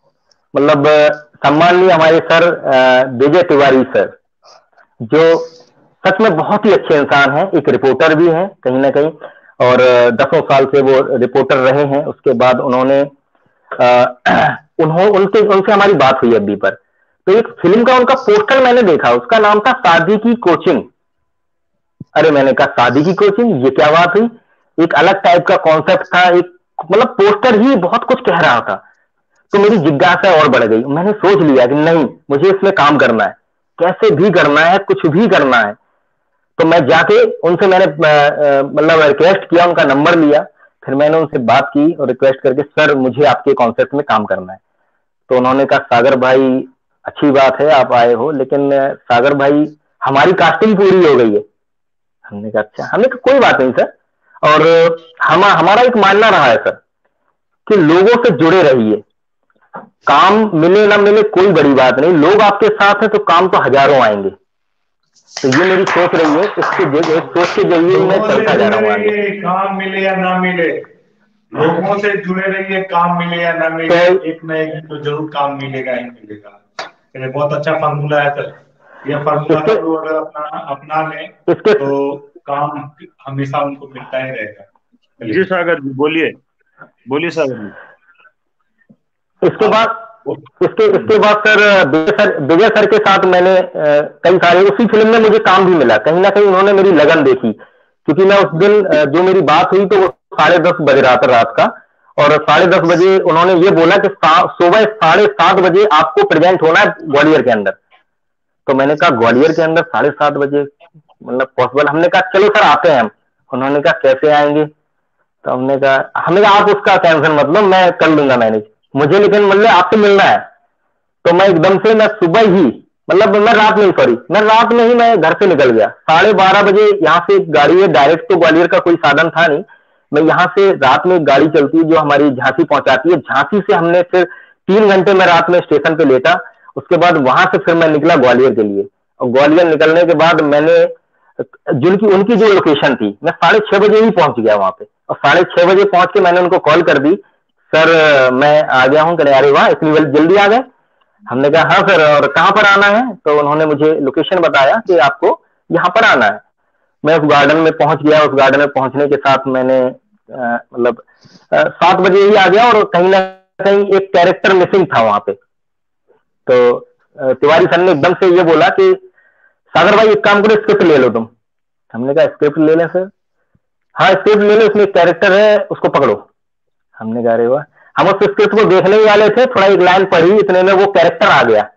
मतलब सम्माननीय हमारे सर विजय तिवारी सर, जो सच में बहुत ही अच्छे इंसान हैं, एक रिपोर्टर भी हैं कहीं ना कहीं, और दसों साल से वो रिपोर्टर रहे हैं। उसके बाद उन्होंने उन्होंने उनसे उनसे हमारी बात हुई एफबी पर। तो एक फिल्म का उनका पोस्टर मैंने देखा, उसका नाम था शादी की कोचिंग। अरे मैंने कहा शादी की कोचिंग, ये क्या बात हुई? एक अलग टाइप का कॉन्सेप्ट था, एक मतलब पोस्टर ही बहुत कुछ कह रहा था। तो मेरी जिज्ञासा और बढ़ गई। मैंने सोच लिया कि नहीं, मुझे इसमें काम करना है, कैसे भी करना है, कुछ भी करना है। तो मैं जाके उनसे मैंने मतलब रिक्वेस्ट किया, उनका नंबर लिया, फिर मैंने उनसे बात की और रिक्वेस्ट करके सर मुझे आपके कॉन्सेप्ट में काम करना है। तो उन्होंने कहा सागर भाई अच्छी बात है आप आए हो, लेकिन सागर भाई हमारी कास्टिंग पूरी हो गई है। हमने कहा अच्छा। हमने कहा कोई बात नहीं सर, और हम हमारा एक मानना रहा है सर कि लोगों से जुड़े रहिए, काम मिले ना मिले कोई बड़ी बात नहीं, लोग आपके साथ हैं तो काम तो हजारों आएंगे। तो ये मेरी सोच रही है, इसके एक सोच के जरिए मैं चलता जा रहा हूँ। काम मिले या ना मिले, लोगों से जुड़े रहिए, काम मिले या ना मिले, तो एक न एक तो जरूर काम मिलेगा ही मिलेगा। ये बहुत अच्छा फार्मूला है सर। यह फार्मूला अगर अपना अपना लें तो काम हमेशा उनको मिलता ही रहेगा। जी सागर जी बोलिए, बोलिए सागर जी। इसके बाद इसके इसके बाद sir Vijay sir Vijay sir के साथ मैंने कई सारे, उसी फिल्म में मुझे काम भी मिला। कहीं ना कहीं उन्होंने मेरी लगन देखी, क्योंकि मैं उस दिन जो मेरी बात हुई तो वो साढ़े दस बज रहा था रात का, और साढ़े दस बजे उन्होंने ये बोला कि सुबह साढ़े सात बजे आपको प्रेजेंट होना है ग्वालियर के अंदर। तो मैंने कहा ग्वालियर के अंदर साढ़े सात बजे मतलब पॉसिबल? हमने कहा चलो सर आते हैं हम। उन्होंने कहा कैसे आएंगे? तो हमने कहा हमने कहा आप उसका टेंशन मतलब मैं कर लूंगा मैनेज, मुझे लेकिन मतलब आपसे मिलना है। तो मैं एकदम से मैं सुबह ही मतलब मैं रात में ही सॉरी मैं रात में ही मैं घर से निकल गया। साढ़े बारह बजे यहाँ से एक गाड़ी है, डायरेक्ट तो ग्वालियर का कोई साधन था नहीं। मैं यहाँ से रात में एक गाड़ी चलती है जो हमारी झांसी पहुंचाती है। झांसी से हमने फिर तीन घंटे में रात में स्टेशन पे लेटा। उसके बाद वहां से फिर मैं निकला ग्वालियर के लिए, और ग्वालियर निकलने के बाद मैंने जिनकी उनकी जो लोकेशन थी मैं साढ़े छह बजे ही पहुंच गया वहां पे। और साढ़े छह बजे पहुंच के मैंने उनको कॉल कर दी, सर मैं आ गया हूँ। कह अरे वाह इतनी जल्दी आ गए। हमने कहा हाँ सर, और कहाँ पर आना है? तो उन्होंने मुझे लोकेशन बताया कि आपको यहाँ पर आना है। मैं उस गार्डन में पहुंच गया। उस गार्डन में पहुंचने के साथ मैंने मतलब सात बजे ही आ गया, और कहीं ना कहीं एक कैरेक्टर मिसिंग था वहां पे। तो तिवारी सर ने एकदम से ये बोला कि सागर भाई एक काम करो, स्क्रिप्ट ले लो तुम। हमने कहा स्क्रिप्ट ले लें सर? हाँ स्क्रिप्ट ले लो, उसमें एक कैरेक्टर है, उसको पकड़ो। हमने कहा अरे वाह। हम उस स्क्रिप्ट को देखने ही वाले थे, थोड़ा एक लाइन पढ़ी, इतने में वो कैरेक्टर आ गया।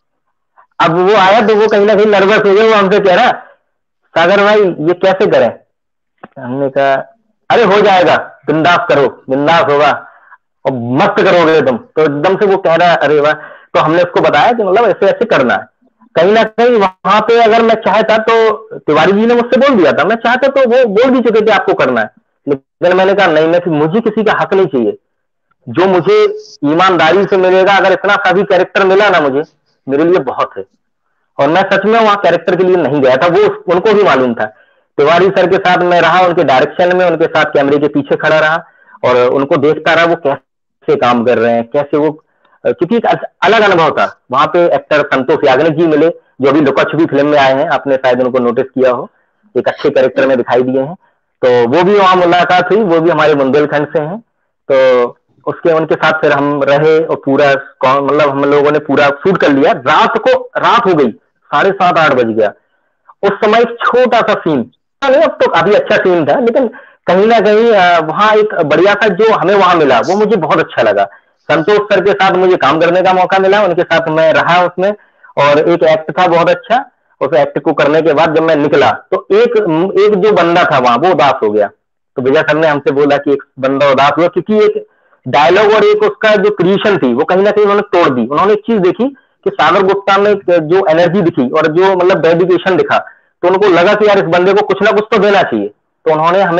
अब वो आया तो वो कहीं ना कहीं नर्वस हो गया। वो हमसे कह रहा सागर भाई ये कैसे करें? हमने कहा अरे हो जाएगा, बिंदास करो, बिंदास होगा और मस्त करोगे तुम। तो एकदम से वो कह रहा है अरे वाह। तो हमने उसको बताया कि मतलब ऐसे ऐसे करना है। कहीं ना कहीं वहां पे अगर मैं चाहता तो, तिवारी जी ने मुझसे बोल दिया था, मैं चाहता तो वो बोल भी चुके थे आपको करना है, लेकिन मैंने कहा नहीं, मैं मुझे किसी का हक नहीं चाहिए। जो मुझे ईमानदारी से मिलेगा, अगर इतना सा भी कैरेक्टर मिला ना मुझे, मेरे लिए बहुत है। और मैं सच में वहां कैरेक्टर के लिए नहीं गया था, वो उनको भी मालूम था। तिवारी सर के साथ मैं रहा, उनके डायरेक्शन में, उनके साथ कैमरे के पीछे खड़ा रहा और उनको देखता रहा वो कैसे काम कर रहे हैं, कैसे वो, क्योंकि एक अलग अनुभव था। वहां पे एक्टर संतोष याग्निक जी मिले, जो अभी लुका छुपी फिल्म में आए हैं, आपने शायद उनको नोटिस किया हो, एक अच्छे कैरेक्टर में दिखाई दिए हैं। तो वो भी वहां मुलाकात हुई, वो भी हमारे बुंदेलखंड से हैं। तो उसके उनके साथ फिर हम रहे और पूरा मतलब हम लोगों ने पूरा शूट कर लिया। रात को रात हो गई, साढ़े सात आठ बज गया। उस समय एक छोटा सा सीन, नहीं अब तो काफी अच्छा सीन था, लेकिन कहीं ना कहीं वहां एक बढ़िया सा जो हमें वहां मिला वो मुझे बहुत अच्छा लगा। संतोष सर के साथ मुझे काम करने का मौका मिला, उनके साथ मैं रहा उसमें, और एक एक्ट था बहुत अच्छा। उस एक्ट को करने के बाद जब मैं निकला तो एक एक जो बंदा था वहां वो उदास हो गया। तो विजय सर ने हमसे बोला कि एक बंदा उदास हुआ क्योंकि एक डायलॉग और एक उसका जो क्रिएशन थी वो कहीं ना कहीं उन्होंने तोड़ दी। उन्होंने एक चीज देखी कि सागर गुप्ता में जो एनर्जी दिखी और जो मतलब डेडिकेशन दिखा, तो उनको लगा कि यार इस बंदे को कुछ ना कुछ तो देना चाहिए। तो उन्होंने हमें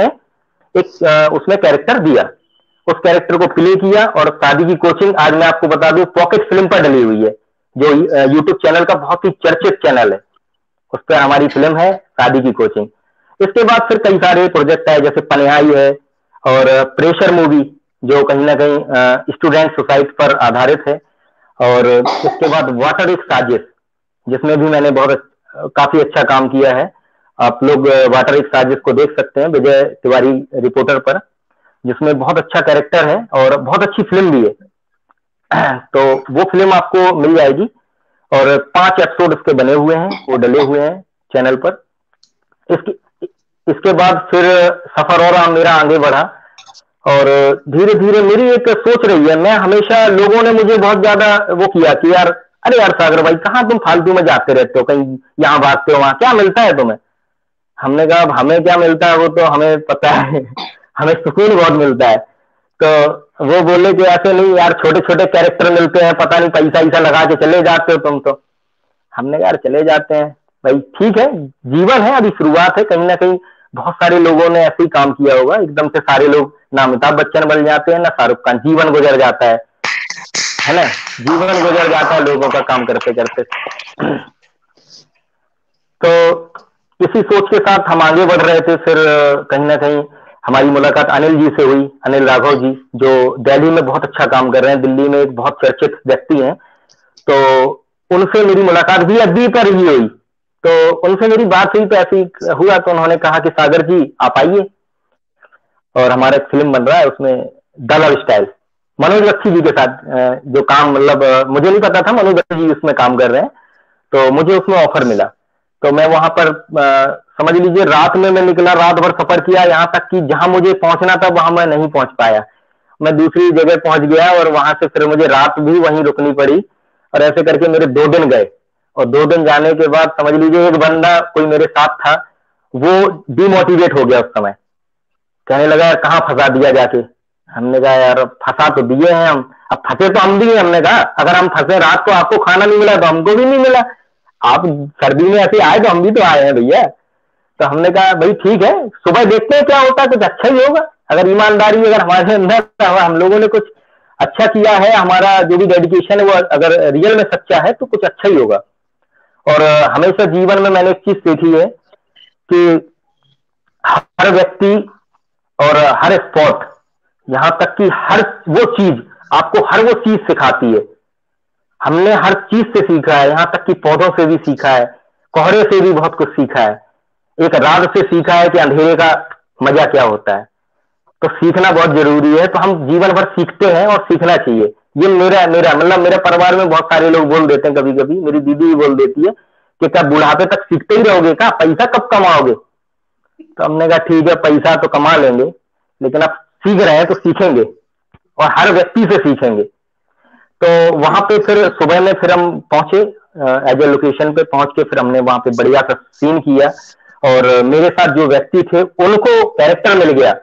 एक उसमें कैरेक्टर दिया, उस कैरेक्टर को प्ले किया। और शादी की कोचिंग आज मैं आपको बता दूं पॉकेट फिल्म पर डली हुई है, जो यूट्यूब चैनल का बहुत ही चर्चित चैनल है, उस पर हमारी फिल्म है शादी की कोचिंग। इसके बाद फिर कई सारे प्रोजेक्ट है, जैसे पनिहाई है और प्रेशर मूवी जो कहीं ना कहीं स्टूडेंट सुसाइड पर आधारित है, और इसके बाद वाटर एक साजिश जिसमें भी मैंने बहुत काफी अच्छा काम किया है। आप लोग वाटर एक साजिश को देख सकते हैं विजय तिवारी रिपोर्टर पर, जिसमें बहुत अच्छा कैरेक्टर है और बहुत अच्छी फिल्म भी है। तो वो फिल्म आपको मिल जाएगी और पांच एपिसोड इसके बने हुए हैं, वो डले हुए हैं चैनल पर। इसके इसके बाद फिर सफर और मेरा आगे बढ़ा और धीरे धीरे मेरी एक सोच रही है, मैं हमेशा लोगों ने मुझे बहुत ज्यादा वो किया कि यार अरे यार सागर भाई कहाँ तुम फालतू में जाते रहते हो, कहीं यहाँ भागते हो, वहां क्या मिलता है तुम्हें? हमने कहा हमें क्या मिलता है वो तो हमें पता है, हमें सुकून बहुत मिलता है। तो वो बोले कि ऐसे नहीं यार, छोटे छोटे कैरेक्टर मिलते हैं, पता नहीं पैसा ऐसा लगा के चले जाते हो तुम तो। हमने कहा यार चले जाते हैं भाई, ठीक है, जीवन है, अभी शुरुआत है। कहीं ना कहीं बहुत सारे लोगों ने ऐसे ही काम किया होगा, एकदम से सारे लोग ना अमिताभ बच्चन बन जाते हैं ना शाहरुख खान, जीवन गुजर जाता है है ना, जीवन गुजर जाता है लोगों का काम करते करते। तो इसी सोच के साथ हम आगे बढ़ रहे थे। फिर कहीं ना कहीं हमारी मुलाकात अनिल जी से हुई, अनिल राघव जी जो दिल्ली में बहुत अच्छा काम कर रहे हैं, दिल्ली में एक बहुत चर्चित व्यक्ति हैं। तो उनसे मेरी मुलाकात भी अभी पर ही हुई। तो उनसे मेरी बात हुई तो ऐसी हुआ, तो उन्होंने कहा कि सागर जी आप आइए, और हमारा एक फिल्म बन रहा है उसमें the love style, Manoj Bakshi ji के साथ जो काम, मतलब मुझे नहीं पता था मनोज बख्शी जी उसमें काम कर रहे हैं, तो मुझे उसमें ऑफर मिला। तो मैं वहां पर समझ लीजिए रात में मैं निकला, रात भर सफर किया, यहाँ तक कि जहां मुझे पहुंचना था वहां मैं नहीं पहुंच पाया, मैं दूसरी जगह पहुंच गया और वहां से फिर मुझे रात भी वहीं रुकनी पड़ी। और ऐसे करके मेरे दो दिन गए, और दो दिन जाने के बाद समझ लीजिए एक बंदा कोई मेरे साथ था, वो डिमोटिवेट हो गया उस समय, कहने लगा यार कहाँ फंसा दिया जाके। हमने कहा यार फंसा तो दिए हैं हम, अब फंसे तो हम भी हैं। हमने कहा अगर हम फंसे, रात को आपको खाना नहीं मिला तो हमको भी नहीं मिला, आप सर्दी में ऐसे आए तो हम भी तो आए हैं भैया। तो हमने कहा भाई ठीक है, सुबह देखते हैं क्या होता है, कुछ अच्छा ही होगा। अगर ईमानदारी अगर हमारे अंदर हम लोगों ने कुछ अच्छा किया है, हमारा जो भी डेडिकेशन है वो अगर रियल में सच्चा है तो कुछ अच्छा ही होगा। और हमेशा जीवन में मैंने एक चीज सीखी है कि हर व्यक्ति और हर स्पॉट, यहाँ तक कि हर वो चीज आपको हर वो चीज सिखाती है। हमने हर चीज से सीखा है, यहाँ तक कि पौधों से भी सीखा है, कोहरे से भी बहुत कुछ सीखा है, एक रात से सीखा है कि अंधेरे का मजा क्या होता है। तो सीखना बहुत जरूरी है, तो हम जीवन भर सीखते हैं और सीखना चाहिए। ये मेरा मेरा मतलब मेरे परिवार में बहुत सारे लोग बोल देते हैं, कभी कभी मेरी दीदी भी बोल देती है कि क्या बुढ़ापे तक सीखते ही रहोगे, क्या पैसा कब कमाओगे। तो हमने कहा ठीक है, पैसा तो कमा लेंगे, लेकिन अब सीख रहे हैं तो सीखेंगे, और हर व्यक्ति से सीखेंगे। तो वहां पे फिर सुबह में फिर हम पहुंचे एज ए लोकेशन पे, पहुंच के फिर हमने वहां पे बढ़िया सा सीन किया, और मेरे साथ जो व्यक्ति थे उनको कैरेक्टर मिल गया,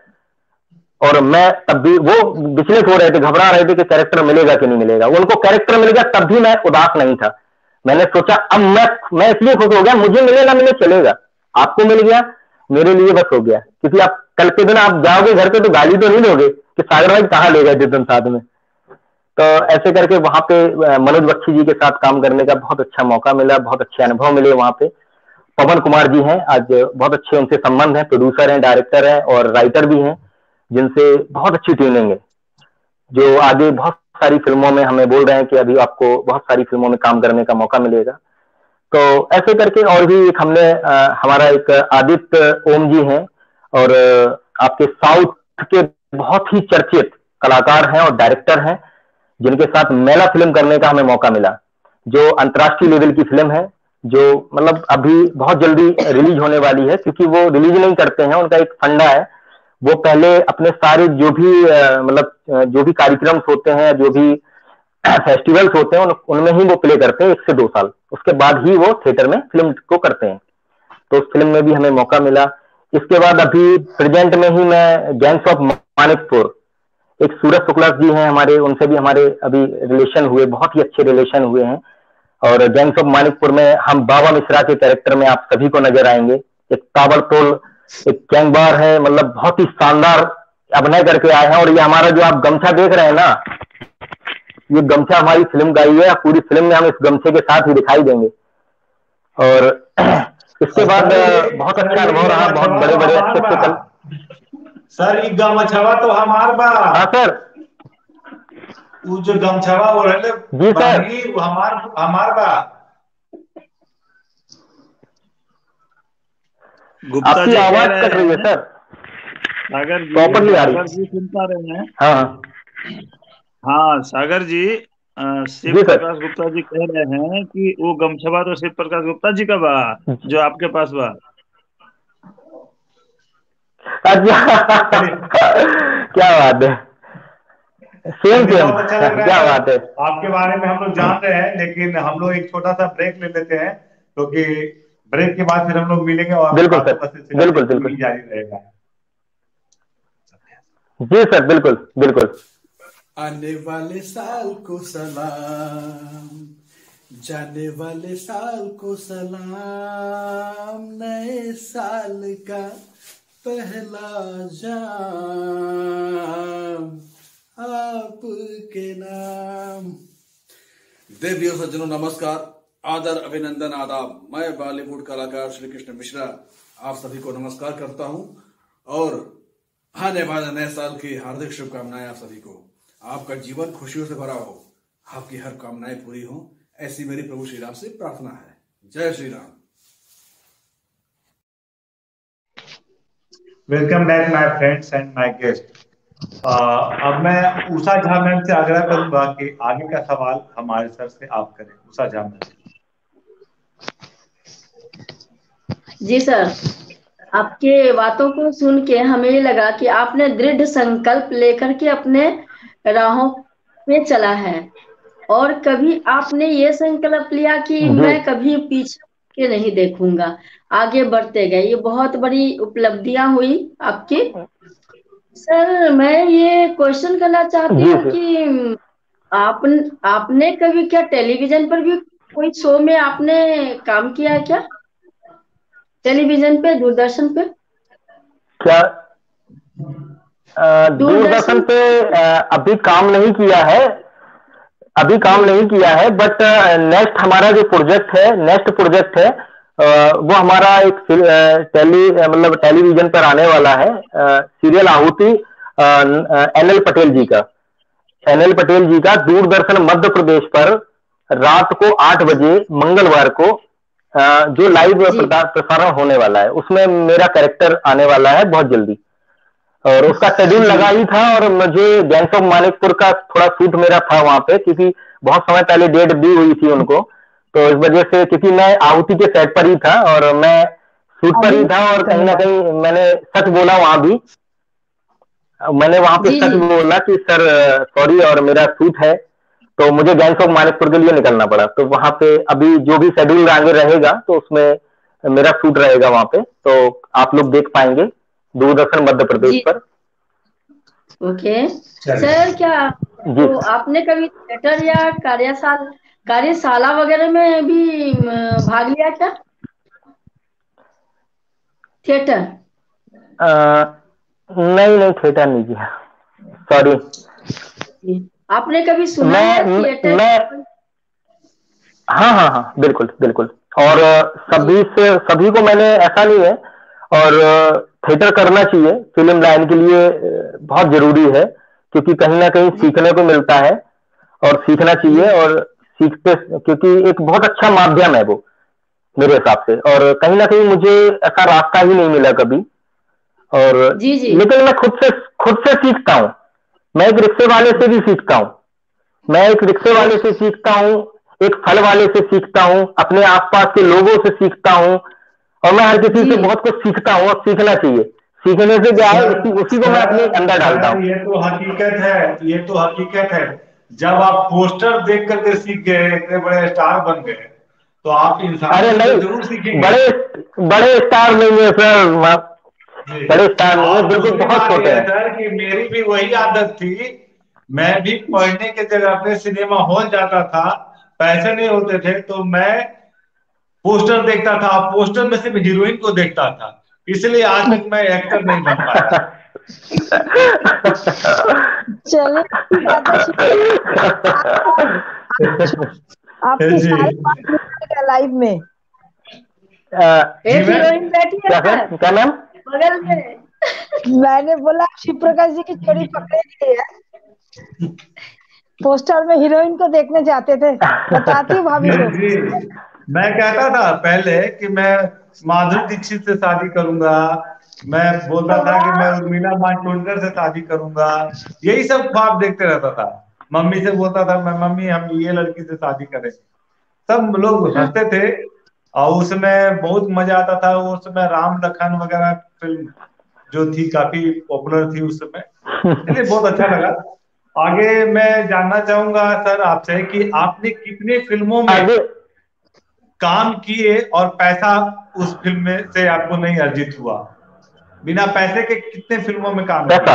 और मैं तब भी, वो विचलित हो रहे थे, घबरा रहे थे कि कैरेक्टर मिलेगा कि नहीं मिलेगा। उनको कैरेक्टर मिल गया, तब भी मैं उदास नहीं था। मैंने सोचा अब मैं मैं इसलिए खुश हो गया, मुझे मिले ना मिले चलेगा, आपको मिल गया मेरे लिए बस हो गया। क्योंकि आप कल के दिन आप जाओगे घर पे तो गाली तो नहीं दोगे कि सागर भाई कहाँ ले गए जिस दिन साथ में। तो ऐसे करके वहां पे मनोज बख्शी जी के साथ काम करने का बहुत अच्छा मौका मिला, बहुत अच्छे अनुभव मिले वहां पे। पवन कुमार जी हैं, आज बहुत अच्छे उनसे संबंध है, प्रोड्यूसर हैं, डायरेक्टर हैं और राइटर भी हैं, जिनसे बहुत अच्छी ट्यूनिंग है, जो आगे बहुत सारी फिल्मों में हमें बोल रहे हैं कि अभी आपको बहुत सारी फिल्मों में काम करने का मौका मिलेगा। तो ऐसे करके और भी एक हमने आ, हमारा एक आदित्य ओम जी हैं, और आपके साउथ के बहुत ही चर्चित कलाकार हैं और डायरेक्टर हैं, जिनके साथ मेला फिल्म करने का हमें मौका मिला, जो अंतर्राष्ट्रीय लेवल की फिल्म है, जो मतलब अभी बहुत जल्दी रिलीज होने वाली है, क्योंकि वो रिलीज नहीं करते हैं, उनका एक फंडा है। वो पहले अपने सारे जो भी मतलब जो भी कार्यक्रम होते हैं, जो भी फेस्टिवल्स होते हैं, उन, उनमें ही वो प्ले करते हैं एक से दो साल, उसके बाद ही वो थिएटर में फिल्म को करते हैं। तो उस फिल्म में भी हमें मौका मिला। इसके बाद अभी प्रेजेंट में ही मैं गैंग्स ऑफ मानिकपुर, एक सूरज शुक्ला जी हैं हमारे, उनसे भी हमारे अभी रिलेशन हुए, बहुत ही अच्छे रिलेशन हुए हैं। और गैंग्स ऑफ मानिकपुर में हम बाबा मिश्रा के कैरेक्टर में आप सभी को नजर आएंगे। एक ताबड़तोड़ एक गैंगवार है, मतलब बहुत ही शानदार अभिनय करके आए हैं। और ये हमारा जो आप गमछा देख रहे हैं ना, ये गमछा हमारी फिल्म का ही है, पूरी फिल्म में हम इस गमछे के साथ ही दिखाई देंगे। और इसके बाद बहुत अच्छा अनुभव रहा, बहुत बड़े बड़े अच्छे अच्छे कल सर ई गमछवा तो हमार बा। हाँ सर, वो जो गमछवा वो रहले जी सर, वो हमार हमार बा। गुप्ता जी आवाज कट रही है सर, सागर जी, प्रॉपर्ली आ रही सागर जी सुन पा रहे हैं? हाँ हाँ सागर जी, शिव प्रकाश गुप्ता जी कह रहे हैं कि वो गमछवा तो शिव प्रकाश गुप्ता जी का बा जो आपके पास बा। क्या बात है, सेम सेम, अच्छा लग रहा क्या है बात है। आपके बारे में हम लोग जान रहे हैं, लेकिन हम लोग एक छोटा सा ब्रेक ले लेते हैं, क्योंकि तो ब्रेक के बाद फिर हम लोग मिलेंगे और बिल्कुल सर, बिल्कुल बिल्कुल जारी रहेगा। जी सर, बिल्कुल बिल्कुल। आने वाले साल को सलाम, जाने वाले साल को सलाम, नए साल का पहला जाम आपके नाम। देवियों सज्जनों नमस्कार, आदर, अभिनंदन, आदाब। मैं बॉलीवुड कलाकार श्री कृष्ण मिश्रा आप सभी को नमस्कार करता हूं और आने वाले नए साल की हार्दिक शुभकामनाएं आप सभी को। आपका जीवन खुशियों से भरा हो, आपकी हर कामनाएं पूरी हो, ऐसी मेरी प्रभु श्री राम से प्रार्थना है। जय Shri Ram. Welcome back my friends and my guest. अब मैं उषा झा मैम से आग्रह करूंगा कि आगे का सवाल हमारे सर से आप करें। उषा झा मैम। जी सर, आपके बातों को सुन के हमें लगा कि आपने दृढ़ संकल्प लेकर के अपने राहों पे चला है, और कभी आपने ये संकल्प लिया कि मैं कभी पीछे के नहीं देखूंगा, आगे बढ़ते गए। ये बहुत बड़ी उपलब्धियां हुई आपकी। सर मैं ये क्वेश्चन करना चाहती हूँ कि आप आपने कभी क्या टेलीविजन पर भी कोई शो में आपने काम किया है क्या? टेलीविजन पे, दूरदर्शन पे? क्या दूरदर्शन पे अभी काम नहीं किया है, अभी काम नहीं किया है, बट नेक्स्ट हमारा जो प्रोजेक्ट है, नेक्स्ट प्रोजेक्ट है वो हमारा एक टेली मतलब टेलीविजन पर आने वाला है सीरियल आहुति एन एल पटेल जी का एन एल पटेल जी का दूरदर्शन मध्य प्रदेश पर रात को आठ बजे मंगलवार को जो लाइव प्रसारण होने वाला है, उसमें मेरा कैरेक्टर आने वाला है बहुत जल्दी। और उसका शेड्यूल लगा ही था और मुझे गैंग्स ऑफ मानिकपुर का थोड़ा शूट मेरा था वहां पे, क्योंकि बहुत समय पहले डेट दी हुई थी उनको, तो इस वजह से, क्योंकि मैं आहुति के सेट पर ही था और मैं शूट पर ही था और कहीं ना कहीं मैंने सच बोला वहां भी, मैंने वहां पे सच बोला कि सर सॉरी और मेरा शूट है, तो मुझे गैंग्स ऑफ मानिकपुर के लिए निकलना पड़ा। तो वहां पे अभी जो भी शेड्यूल आगे रहेगा तो उसमें मेरा शूट रहेगा वहां पे, तो आप लोग देख पाएंगे दूरदर्शन मध्य प्रदेश पर। ओके सर, क्या तो आपने कभी थिएटर या कार्यशाला कार्यशाला वगैरह में भी भाग लिया क्या? थिएटर? नहीं नहीं थिएटर नहीं किया, सॉरी। आपने कभी सुना मैं, है थिएटर? मैं हाँ हाँ हाँ बिल्कुल बिल्कुल, और सभी से सभी को मैंने, ऐसा नहीं है, और थिएटर करना चाहिए, फिल्म लाइन के लिए बहुत जरूरी है, क्योंकि कहीं ना कहीं सीखने को मिलता है और सीखना चाहिए, और सीखते, क्योंकि एक बहुत अच्छा माध्यम है वो मेरे हिसाब से, और कहीं ना कहीं मुझे ऐसा रास्ता ही नहीं मिला कभी, और जी जी। लेकिन मैं खुद से खुद से सीखता हूँ, मैं एक रिक्शे वाले से भी सीखता हूँ, मैं एक रिक्शे वाले से सीखता हूँ, एक फल वाले से सीखता हूँ, अपने आसपास के लोगों से सीखता हूँ, और मैं हर किसी से बहुत कुछ सीखता हूँ, और सीखना चाहिए, सीखने से क्या है उसी, उसी को मैं अपने अंदर डालता हूँ। ये तो हकीकत है, ये तो हकीकत है। जब आप पोस्टर देख करके सीख गए, इतने बड़े स्टार बन गए, तो आप इंसान अरे नहीं, जरूर सीखेंगे। बड़े बड़े स्टार नहीं है सर, बड़े स्टार नहीं है, बिल्कुल बहुत छोटे हैं सर। कि मेरी भी वही आदत थी, मैं भी पढ़ने के जगह पे सिनेमा हॉल जाता था, पैसे नहीं होते थे तो मैं पोस्टर देखता था, पोस्टर में सिर्फ हीरोइन को देखता था, इसलिए आज तक मैं एक्टर नहीं बन पाया। चलिए आपकी सारी बात लाइव में हीरोइन बैठी है क्या मैम बगल में। मैंने बोला शिव प्रकाश जी की चोरी पकड़े गई है, पोस्टर में हीरोइन को देखने जाते थे, बताती हूँ भाभी को। मैं कहता था पहले कि मैं माधुरी दीक्षित से शादी करूंगा, मैं बोलता था कि मैं उर्मिला मातोंडकर से शादी करूंगा, यही सब ख्वाब देखते रहता था। मम्मी से बोलता था मैं, मम्मी हम ये लड़की से शादी करें, सब लोग हंसते थे और उसमें बहुत मजा आता था। उस समय राम लखन वगैरह फिल्म जो थी काफी पॉपुलर थी उस समय, इसलिए बहुत अच्छा लगा। आगे मैं जानना चाहूंगा सर आपसे कि आपने कितने फिल्मों में काम किए और पैसा उस फिल्म में से आपको नहीं अर्जित हुआ, बिना पैसे के कितने फिल्मों में काम किया?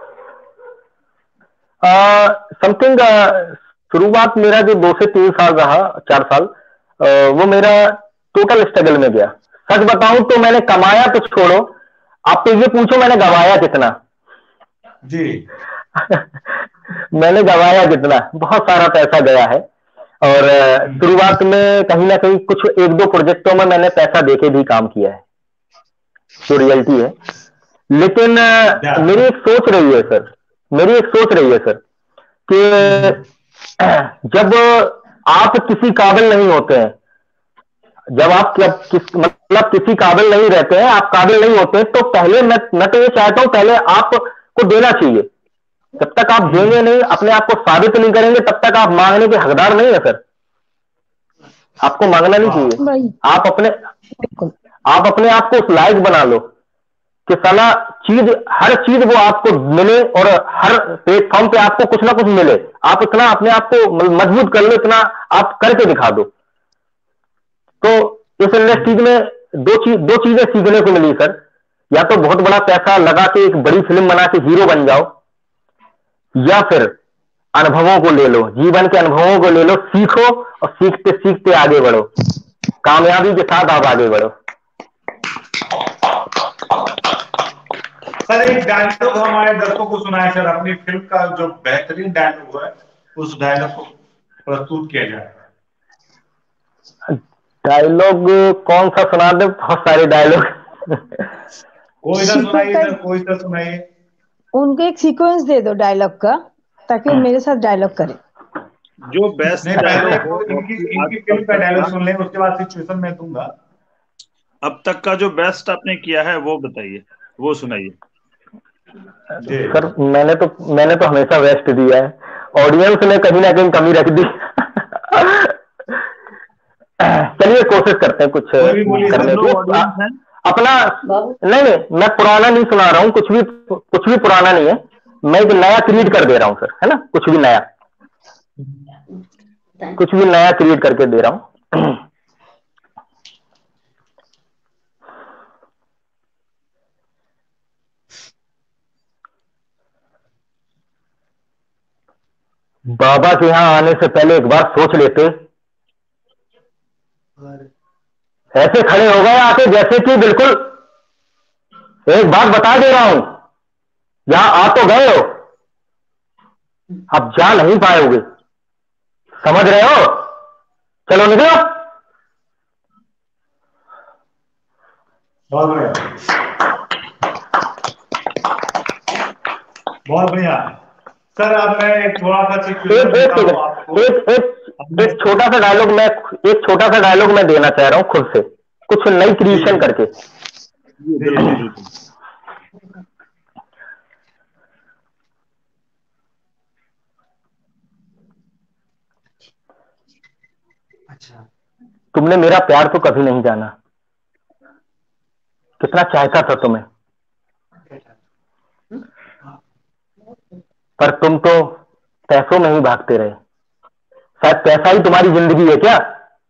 समथिंग शुरुआत मेरा जो दो से तीन साल रहा, चार साल, आ, वो मेरा टोटल स्ट्रगल में गया। सच बताऊं तो मैंने कमाया तो छोड़ो, आप तो ये पूछो मैंने गवाया कितना जी। मैंने गवाया कितना, बहुत सारा पैसा गया है, और शुरुआत में कहीं ना कहीं कुछ एक दो प्रोजेक्टों में मैंने पैसा देके भी काम किया है, जो रियलिटी है। लेकिन मेरी एक सोच रही है सर, मेरी एक सोच रही है सर कि जब आप किसी काबिल नहीं होते हैं, जब आप किस मतलब किसी काबिल नहीं रहते हैं, आप काबिल नहीं होते, तो पहले मैं मैं तो ये चाहता हूं पहले आपको देना चाहिए। जब तक आप देंगे नहीं, अपने आप को साबित नहीं करेंगे, तब तक आप मांगने के हकदार नहीं है सर। आपको मांगना नहीं चाहिए, आप अपने आप अपने आप को उस लायक बना लो कि साला चीज, हर चीज वो आपको मिले और हर प्लेटफॉर्म पे आपको कुछ ना कुछ मिले। आप इतना अपने आप को मजबूत कर लो, इतना आप करके दिखा दो। तो इस इंडस्ट्री में दो चीज दो चीजें सीखने को मिली सर, या तो बहुत बड़ा पैसा लगा के एक बड़ी फिल्म बना के हीरो बन जाओ, या फिर अनुभवों को ले लो, जीवन के अनुभवों को ले लो, सीखो और सीखते सीखते आगे बढ़ो, कामयाबी के साथ आप आगे बढ़ो। सर एक डायलॉग हमारे दर्शकों को सुनाए सर, अपनी फिल्म का जो बेहतरीन डायलॉग है उस डायलॉग को प्रस्तुत किया जाए। डायलॉग कौन सा सुना दे? बहुत सारे डायलॉग। कोई सा सुनाइए सर, कोई सा सुनाइए। उनको एक सीक्वेंस दे दो डायलॉग का, ताकि वो मेरे साथ डायलॉग करे। जो बेस्ट नहीं, पहले डायलॉग हो इनकी आपकी आज इनकी फिल्म अब का तक डायलॉग का, सुन लें, उसके बाद सिचुएशन मैं दूंगा। अब तक का जो बेस्ट आपने किया है वो बताइए, वो सुनाइए। सर मैंने तो मैंने तो हमेशा बेस्ट दिया है, ऑडियंस ने कहीं ना कहीं कमी रख दी। चलिए कोशिश करते हैं कुछ करने की। अपना नहीं नहीं मैं पुराना नहीं सुना रहा हूँ, कुछ भी कुछ भी पुराना नहीं है, मैं एक नया क्रिएट कर दे रहा हूँ सर, है ना? कुछ भी नया कुछ भी नया क्रिएट करके दे रहा हूँ। बाबा के यहाँ आने से पहले एक बार सोच लेते, ऐसे खड़े हो गए आके जैसे कि बिल्कुल, एक बात बता दे रहा हूं, यहां आ तो गए हो, अब जा नहीं पाओगे, समझ रहे हो? चलो निकलो। बहुत बढ़िया, बहुत बढ़िया सर। अब मैं एक थोड़ा सा सिचुएशन देता हूं आपको। एक एक एक छोटा सा डायलॉग मैं एक छोटा सा डायलॉग मैं देना चाह रहा हूं खुद से, कुछ नई क्रिएशन करके। अच्छा, तुमने मेरा प्यार तो कभी नहीं जाना, कितना चाहता था तुम्हें, पर तुम तो पैसों में ही भागते रहे। शायद पैसा ही तुम्हारी जिंदगी है क्या?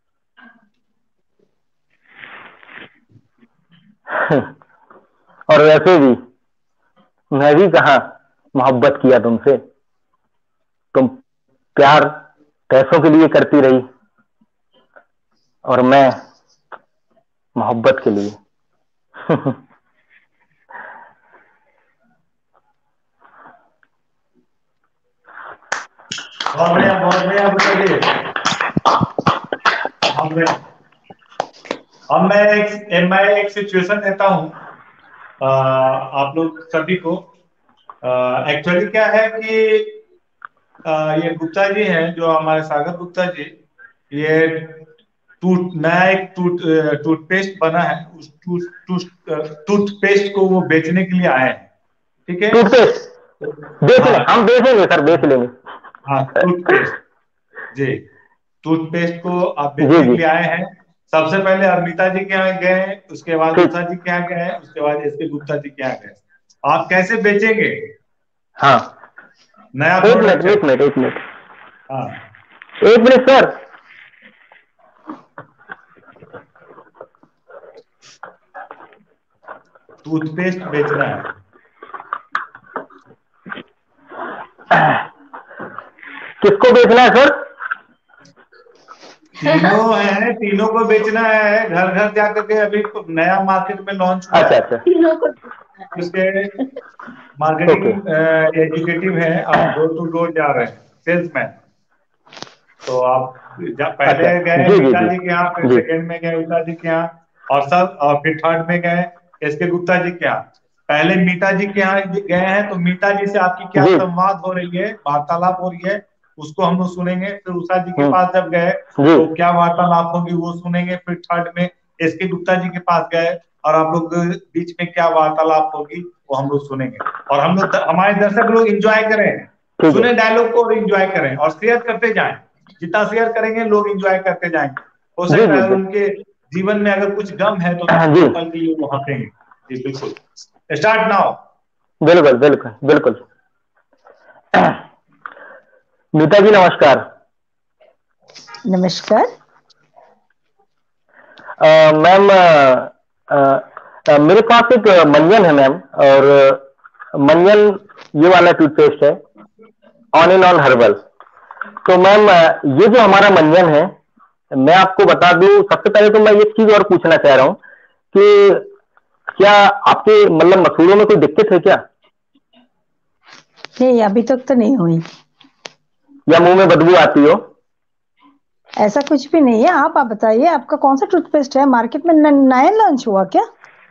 और वैसे भी मैं भी कहां मोहब्बत किया तुमसे, तुम प्यार पैसों के लिए करती रही और मैं मोहब्बत के लिए। बहुत बढ़िया, बहुत बढ़िया बताइए। अब मैं अब मैं एक मैं एक सिचुएशन देता हूँ आप लोग सभी को। एक्चुअली क्या है कि आ, ये गुप्ता जी हैं, जो हमारे सागर गुप्ता जी, ये टूथ नया एक टूथ टूथपेस्ट बना है, उस टूथ टूथ टूथपेस्ट को वो बेचने के लिए आए हैं। ठीक है, टूथपेस्ट बेच लें, हम बेचेंगे सर, बेच लेंगे। हाँ, टूथपेस्ट जी, टूथपेस्ट को आप बेचने के लिए आए हैं। सबसे पहले अमिता जी के यहाँ गए, उसके बाद उषा जी के यहाँ गए, उसके बाद एस के गुप्ता जी के यहाँ गए। आप कैसे बेचेंगे? हाँ, नया एक मिनट एक मिनट एक मिनट हाँ एक मिनट सर। टूथपेस्ट बेचना है, किसको बेचना है सर? तीनों है, तीनों को बेचना है, घर घर जाकर के। अभी नया मार्केट में लॉन्च हुआ अच्छा अच्छा, उसके मार्केटिंग एजुकेटिव है, आप डोर टू डोर जा रहे हैं, सेल्समैन। तो आप पहले गए मीता जी के यहाँ, फिर सेकेंड में गए उषा जी के यहाँ, और सब और फिर थर्ड में गए एस के गुप्ता जी के यहाँ। पहले मीता जी के यहाँ गए हैं, तो मीता जी से आपकी क्या संवाद हो रही है, वार्तालाप हो रही है, उसको हम लोग सुनेंगे। फिर उषा जी के पास जब गए तो क्या वार्तालाप होगी वो सुनेंगे। फिर थर्ड में एस के गुप्ता जी के पास गए और आप लोग बीच में क्या वार्तालाप होगी वो हम लोग सुनेंगे। और हम लोग, हमारे दर्शक लोग एंजॉय करें, सुने डायलॉग को और एंजॉय करें और शेयर करते जाएं। जितना शेयर करेंगे लोग एंजॉय करते जाएंगे। हो सकता है उनके जीवन में अगर कुछ गम है तो कल के लिए वो हंसेंगे। जी बिल्कुल, स्टार्ट नाउ। बिल्कुल बिल्कुल बिल्कुल। मीता जी नमस्कार। नमस्कार मैम, मेरे पास एक मंजन है मैम, और मंजन ये वाला टूथपेस्ट है, ऑन एंड ऑन हर्बल। तो मैम ये जो हमारा मंजन है, मैं आपको बता दूं, सबसे पहले तो मैं एक चीज और पूछना चाह रहा हूं कि क्या आपके मतलब मसूड़ों में कोई दिक्कत है क्या? नहीं, अभी तक तो नहीं हुई। या मुंह में बदबू आती हो? ऐसा कुछ भी नहीं है। आप आप बताइए आपका कौन सा टूथपेस्ट है, मार्केट में नया लॉन्च हुआ क्या?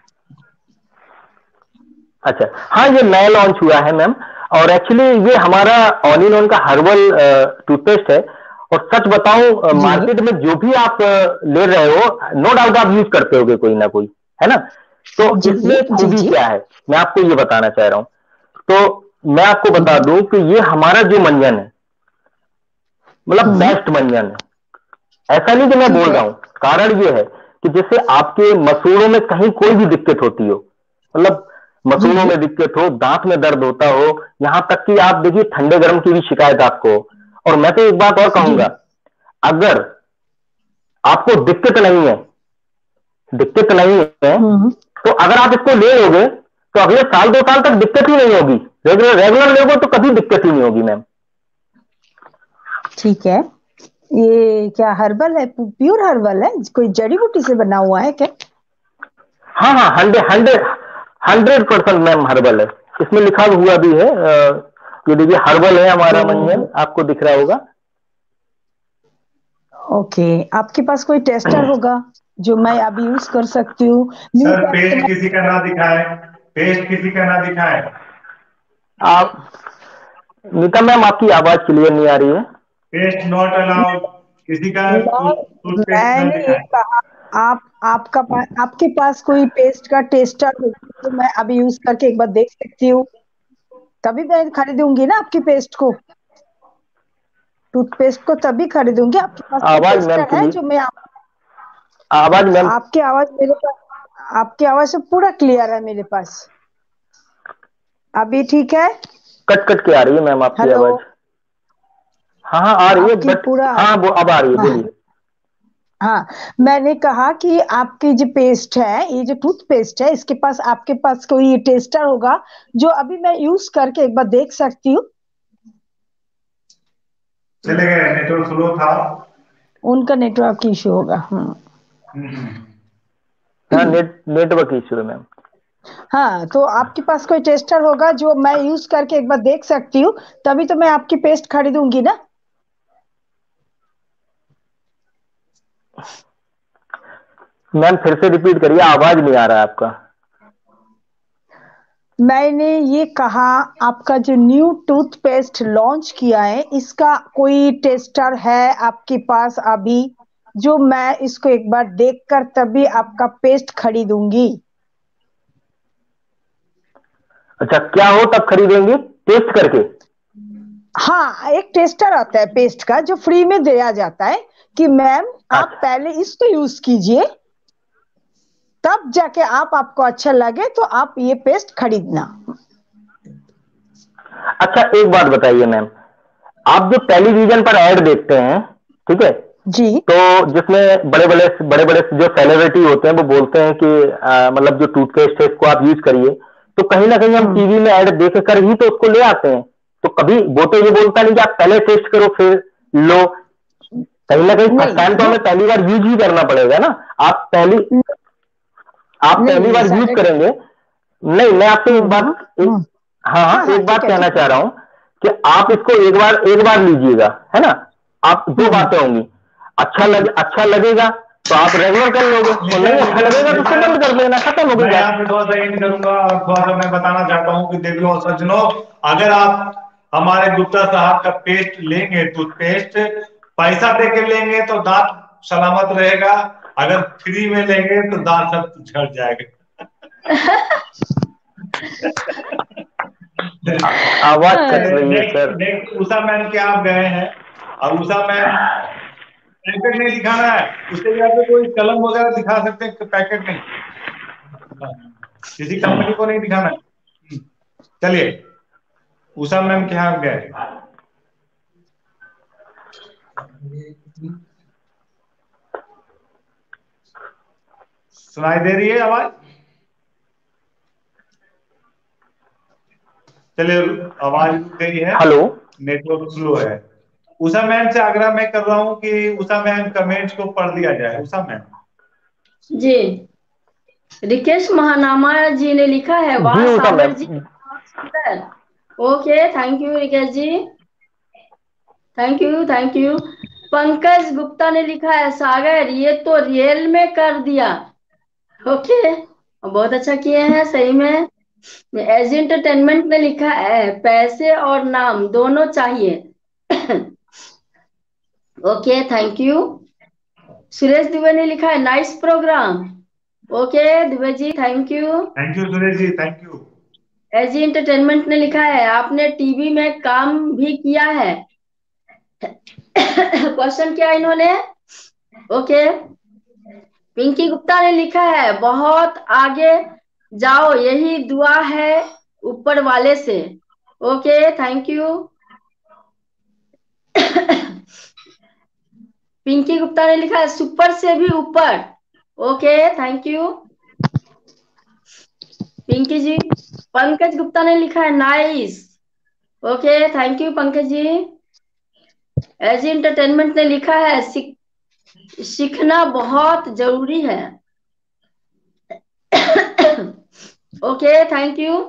अच्छा, हाँ ये नया लॉन्च हुआ है मैम, और एक्चुअली ये हमारा ऑल इन वन का हर्बल टूथपेस्ट है। और सच बताऊं, मार्केट में जो भी आप ले रहे हो, नो डाउट आप यूज करते होगे कोई ना कोई, है ना। तो इसमें खूबी क्या है मैं आपको ये बताना चाह रहा हूं। तो मैं आपको बता दूं कि ये हमारा जो मंजन है, मतलब बेस्ट मंजन है। ऐसा नहीं कि मैं बोल रहा हूं, कारण ये है कि जैसे आपके मसूड़ों में कहीं कोई भी दिक्कत होती हो, मतलब मसूड़ों में दिक्कत हो, दांत में दर्द होता हो, यहां तक कि आप देखिए ठंडे गर्म की भी शिकायत आपको। और मैं तो एक बात और कहूंगा, अगर आपको दिक्कत नहीं है, दिक्कत नहीं है तो अगर आप इसको ले लोगे तो अगले साल दो साल तक दिक्कत ही नहीं होगी। रेगुलर रेगुलर लोगे तो कभी दिक्कत ही नहीं होगी मैम। ठीक है, ये क्या हर्बल है, प्योर हर्बल है, कोई जड़ी बूटी से बना हुआ है क्या? हाँ हाँ, hundred hundred hundred percent ma'am herbal है। इसमें लिखा हुआ भी है, ये देखिए हर्बल है हमारा मंजन, आपको दिख रहा होगा। ओके, आपके पास कोई टेस्टर होगा जो मैं अभी यूज कर सकती हूँ? सर पेस्ट किसी का ना दिखाए, पेस्ट किसी का ना दिखाए। आप नीता मैम, आपकी आवाज क्लियर नहीं आ रही है। पेस्ट नॉट अलाउड, किसी का टूथपेस्ट ना दिखाए। कहा आप आपका पा, आपके पास कोई पेस्ट का टेस्टर होगा तो मैं अभी यूज करके एक बार देख सकती हूँ, तभी मैं खरीदूंगी ना आपकी पेस्ट को, टूथपेस्ट को तभी खरीदूंगी। आपके पास आवाज मैम है जो मैं आप, आवाज मैम आपकी आवाज मेरे पास, आपकी आवाज से पूरा क्लियर है मेरे पास। अभी ठीक है? कट कट के आ रही है मैम आपकी आवाज। हाँ हाँ आ रही है, बट पूरा हाँ वो अब आ रही है, बोलिए। हाँ, मैंने कहा कि आपकी जो पेस्ट है, ये जो टूथपेस्ट है, इसके पास आपके पास कोई टेस्टर होगा जो अभी मैं यूज करके एक बार देख सकती हूँ? चले गए, नेटवर्क स्लो था, उनका नेटवर्क इशू होगा। हाँ हाँ, नेट नेटवर्क इशू है मैम। हाँ, तो आपके पास कोई टेस्टर होगा जो मैं यूज करके एक बार देख सकती हूँ, तभी तो मैं आपकी पेस्ट खरीदूंगी ना। मैम फिर से रिपीट करिए, आवाज नहीं आ रहा है आपका। मैंने ये कहा आपका जो न्यू टूथपेस्ट लॉन्च किया है, इसका कोई टेस्टर है आपके पास अभी जो मैं इसको एक बार देखकर तभी आपका पेस्ट खरीदूंगी? अच्छा, क्या हो तब खरीदेंगे टेस्ट करके? हाँ, एक टेस्टर आता है पेस्ट का जो फ्री में दिया जाता है कि मैम आप पहले इसको यूज कीजिए, तब जाके आप आपको अच्छा लगे तो आप ये पेस्ट खरीदना। अच्छा एक बात बताइए मैम, आप जो टेलीविजन पर ऐड देखते हैं, ठीक है जी, तो जिसमें बड़े बड़े बड़े बड़े जो सेलिब्रिटी होते हैं वो बोलते हैं कि आ, मतलब जो टूथपेस्ट है इसको आप यूज करिए, तो कहीं ना कहीं हम टीवी में ऐड देख कर ही तो उसको ले आते हैं। तो कभी वो तो ये बोलता नहीं कि आप पहले टेस्ट करो फिर लो, कहीं ना कहीं फर्स्ट टाइम तो हमें पहली बार यूज ही करना पड़ेगा ना। आप पहली आप पहली बार यूज करेंगे, नहीं मैं आपसे एक बात एक, हाँ हाँ एक बात कहना चाह रहा हूं कि आप इसको एक बार एक बार लीजिएगा, है ना। आप दो बातें होंगी, अच्छा लगे अच्छा लगेगा तो आप रेगुलर कर लोगे, और नहीं अच्छा लगेगा तो उसको बंद कर देना, खत्म हो गया। मैं यहाँ पे थोड़ा सा एंड करूंगा और थोड़ा सा मैं बताना चाहता हूँ कि देखिए और सज्जनों, अगर आप हमारे गुप्ता साहब का पेस्ट लेंगे, टूथपेस्ट पैसा दे के लेंगे तो दांत सलामत रहेगा, अगर फ्री में लेंगे तो दांत सब झड़ जाएगा। आवाज कट रही है सर। उषा मैम के आप गए हैं, अब उषा मैम पैकेट नहीं दिखाना है, उसके लिए आपको कोई कलम वगैरह दिखा सकते हैं, पैकेट नहीं, किसी कंपनी को नहीं दिखाना है। चलिए उषा मैम के यहाँ गए, सुनाई दे रही है आवाज? चलिए आवाज रुक गई है, हेलो, नेटवर्क स्लो है। उषा मैम से आग्रह मैं कर रहा हूँ कि उषा मैम कमेंट्स को पढ़ दिया जाए। उषा मैम जी, रिकेश महानामा जी ने लिखा है, वाह Sagar ji okay, thank you Rikesh ji, thank you thank you. Pankaj Gupta ने लिखा है, सागर ये तो रियल में कर दिया। ओके, बहुत अच्छा किए हैं सही में। एज एंटरटेनमेंट ने लिखा है, पैसे और नाम दोनों चाहिए। Okay, thank you. Suresh Dube ने लिखा है, nice programme. Okay Dube ji, thank you. Thank you Suresh ji, thank you. AG entertainment ने लिखा है, आपने टीवी में काम भी किया है। क्वेश्चन किया इन्होंने। ओके। पिंकी गुप्ता ने लिखा है, बहुत आगे जाओ यही दुआ है ऊपर वाले से। Okay, thank you. Pinki Gupta ने लिखा है, सुपर से भी ऊपर। Okay, thank you Pinki ji. Pankaj Gupta ने लिखा है, nice. Okay, thank you Pankaj ji. AG entertainment ने लिखा है, सीखना बहुत जरूरी है। Okay, thank you.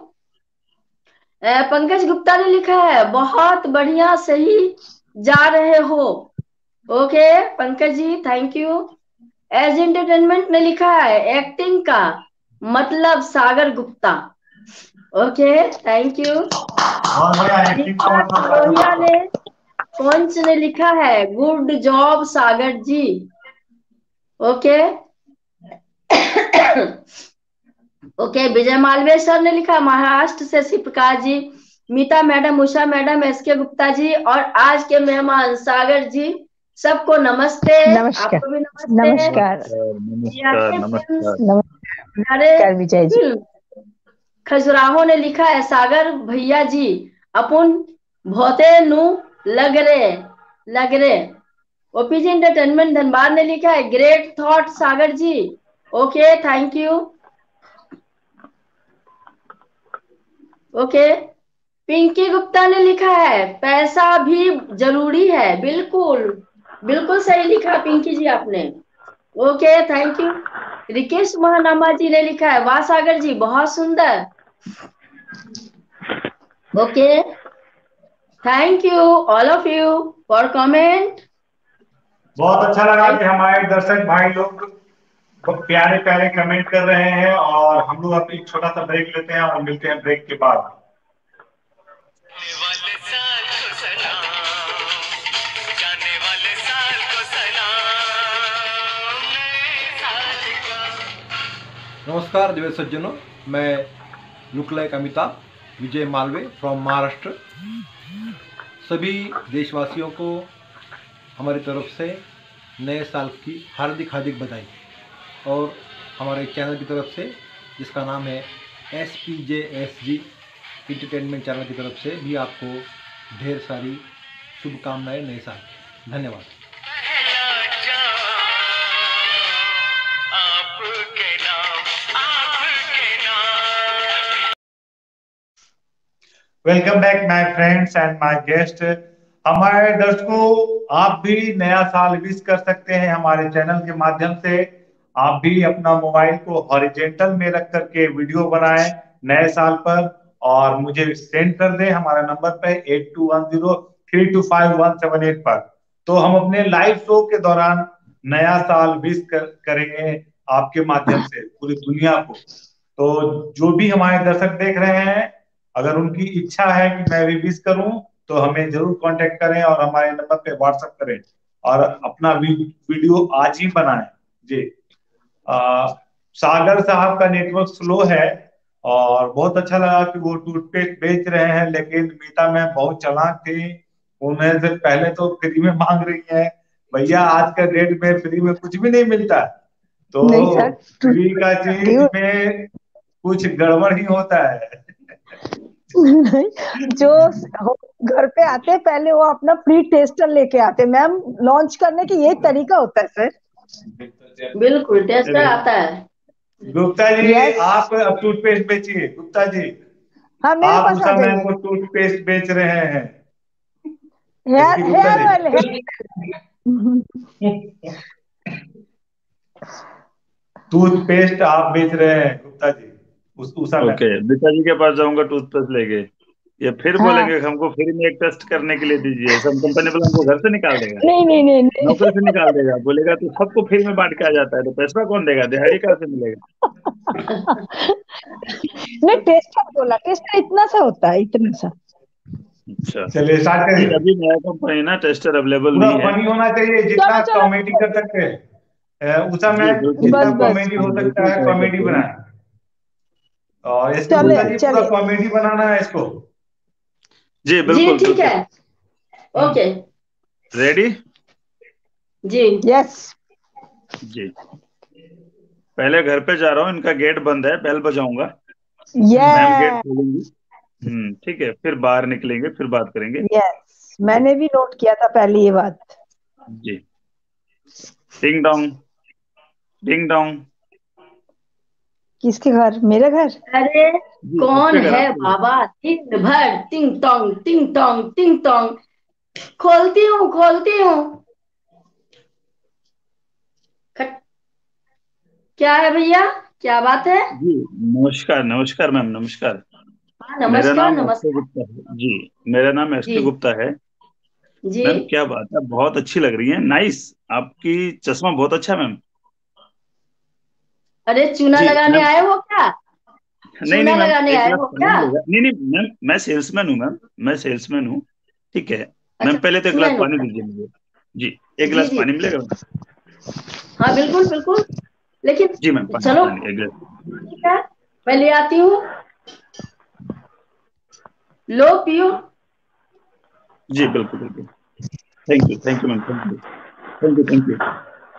Pankaj Gupta ने लिखा है, बहुत बढ़िया, सही जा रहे हो। Okay Pankaj ji, thank you. AG entertainment ने लिखा है, एक्टिंग का मतलब Sagar Gupta. Okay, thank you. Lohiya ने पंच ने लिखा है, good job Sagar ji. Okay. Okay, Vijay Malviya sir ने लिखा, महाराष्ट्र से Shivprakash ji, Mita madam, Usha madam, S K Gupta जी और आज के मेहमान सागर जी, सबको नमस्ते। नमस्कार। आपको भी नमस्ते। नमस्कार नमस्कार नमस्कार नमस्कार विजय जी। खजुराहो ने लिखा है, सागर भैया जी अपुन भोते नु लग रे लग रे। ओपीजी एंटरटेनमेंट धनबाद ने लिखा है, great thought Sagar ji. Okay, thank you. Okay, Pinki Gupta ने लिखा है, पैसा भी जरूरी है। बिल्कुल बिल्कुल सही लिखा पिंकी जी आपने। Okay, thank you. Rikesh Mahanama ji ने लिखा है, वाह सागर जी बहुत सुंदर। Okay, thank you all of you for comment. बहुत अच्छा लगा कि हमारे दर्शक भाई लोग प्यारे प्यारे कमेंट कर रहे हैं और हम लोग अब एक छोटा सा ब्रेक लेते हैं और मिलते हैं ब्रेक के बाद। नमस्कार दिव्य सज्जनों, मैं look like Amitabh Vijay Malve from Maharashtra. सभी देशवासियों को हमारी तरफ से नए साल की हार्दिक हार्दिक बधाई और हमारे चैनल की तरफ से, जिसका नाम है S P J S G entertainment channel की तरफ से भी आपको ढेर सारी शुभकामनाएं नए साल। धन्यवाद। Welcome back my friends and my guest. हमारे दर्शकों, आप भी नया साल विश कर सकते हैं हमारे चैनल के माध्यम से। आप भी अपना मोबाइल को हॉरिजेंटल में रख करके वीडियो बनाएं नए साल पर और मुझे सेंड कर दें हमारे नंबर पे eight two one zero three two five one seven eight पर। तो हम अपने लाइव शो के दौरान नया साल विश कर, करेंगे आपके माध्यम से पूरी दुनिया को। तो जो भी हमारे दर्शक देख रहे हैं, अगर उनकी इच्छा है कि मैं भी विश करूं तो हमें जरूर कांटेक्ट करें और हमारे नंबर पे व्हाट्सएप करें और अपना वीडियो आज ही बनाएं जी। आ, सागर साहब का नेटवर्क स्लो है और बहुत अच्छा लगा कि वो टूथपेस्ट बेच रहे हैं, लेकिन मीता मैम बहुत चालाक थी, उन्हें से पहले तो फ्री में मांग रही है। भैया आज के रेट में फ्री में कुछ भी नहीं मिलता, तो फ्री का चीज में कुछ गड़बड़ ही होता है। जो घर पे आते पहले वो अपना फ्री टेस्टर लेके आते। मैम, लॉन्च करने की यही तरीका होता है सर। बिल्कुल, टेस्टर आता है। गुप्ता जी, yes. आप अब टूथपेस्ट बेचिए। गुप्ता जी, हाँ, मेरे आप पास आ समय जाइए। को टूथपेस्ट बेच रहे हैं। हेयर हेयर ऑयल टूथपेस्ट आप बेच रहे हैं गुप्ता जी उस उषा में। ओके, बिता जी के पास जाऊंगा टूथपेस्ट लेके। या फिर हाँ। बोलेंगे हमको फ्री में एक टेस्ट करने के लिए दीजिए, सब कंपनी वाला हमको घर से निकाल देगा, नहीं नहीं नहीं नहीं नौकरी से निकाल देगा, बोलेगा तो सबको फ्री में बांट के आ जाता है, तो पैसा कौन देगा, दिहाड़ी कहाँ से मिलेगा। नहीं टेस्टर बोला, टेस्टर इतना सा होता है, इतना सा। अच्छा चलिए स्टार्ट नहीं, करिए। अभी नया कंपनी ना टेस्टर अवेलेबल पूरा नहीं है। फनी होना चाहिए, जितना चलो, चलो। कॉमेडी कर सकते हैं अ, उस समय जी बिल्कुल जितना बस, बस। कॉमेडी हो सकता बिल्कुल है ट्राई कॉमेडी करते हैं। बनाए। और एसपी चले गुप्ता जी पूरा चले कॉमेडी बनाना है इसको। जी जी बिल्कुल ठीक है, बिल्कुल ओके रेडी। जी। यस जी पहले घर पे जा रहा हूँ, इनका गेट बंद है, बेल बजाऊंगा, मैम गेट यस खोलेंगी, हम्म ठीक है, फिर बाहर निकलेंगे, फिर बात करेंगे। यस, मैंने भी नोट किया था पहले ये बात। जी डिंग डोंग डिंग डोंग। किसके घर? मेरे घर? अरे जी कौन आपके घर है आपके घर। बाबा, दिन भर टिंग टोंग टिंग टोंग टिंग टोंग। खोलती हूँ खोलती हूँ, खट। क्या है भैया, क्या बात है? जी नमस्कार नमस्कार मैम नमस्कार। हाँ मेरा नमस्कार नाम एस के नमस्कार। गुप्ता है जी, मेरा नाम एस के जी गुप्ता है। जी। मैम क्या बात है, बहुत अच्छी लग रही है, नाइस, आपकी चश्मा बहुत अच्छा है मैम। अरे चूना जी लगाने मैम, आए हो क्या? नहीं नहीं चूना मैम, लगाने एक आए गिलास हो पानी क्या? मिलेगा, नहीं नहीं मैम, मैं सेल्समैन हूँ मैम, मैं सेल्समैन हूँ, ठीक है अच्छा मैम, पहले तो एक गिलास सेल्समैन पानी हो। दीजिए मुझे। जी एक जी गिलास जी, पानी मिलेगा मैम। हाँ बिल्कुल बिल्कुल, जी मैम लेकिन पानी चलो पानी एक गिलास। ठीक है, मैं ले आती हूँ, लो पियो। जी बिल्कुल बिल्कुल, thank you thank you ma'am, thank you thank you thank you,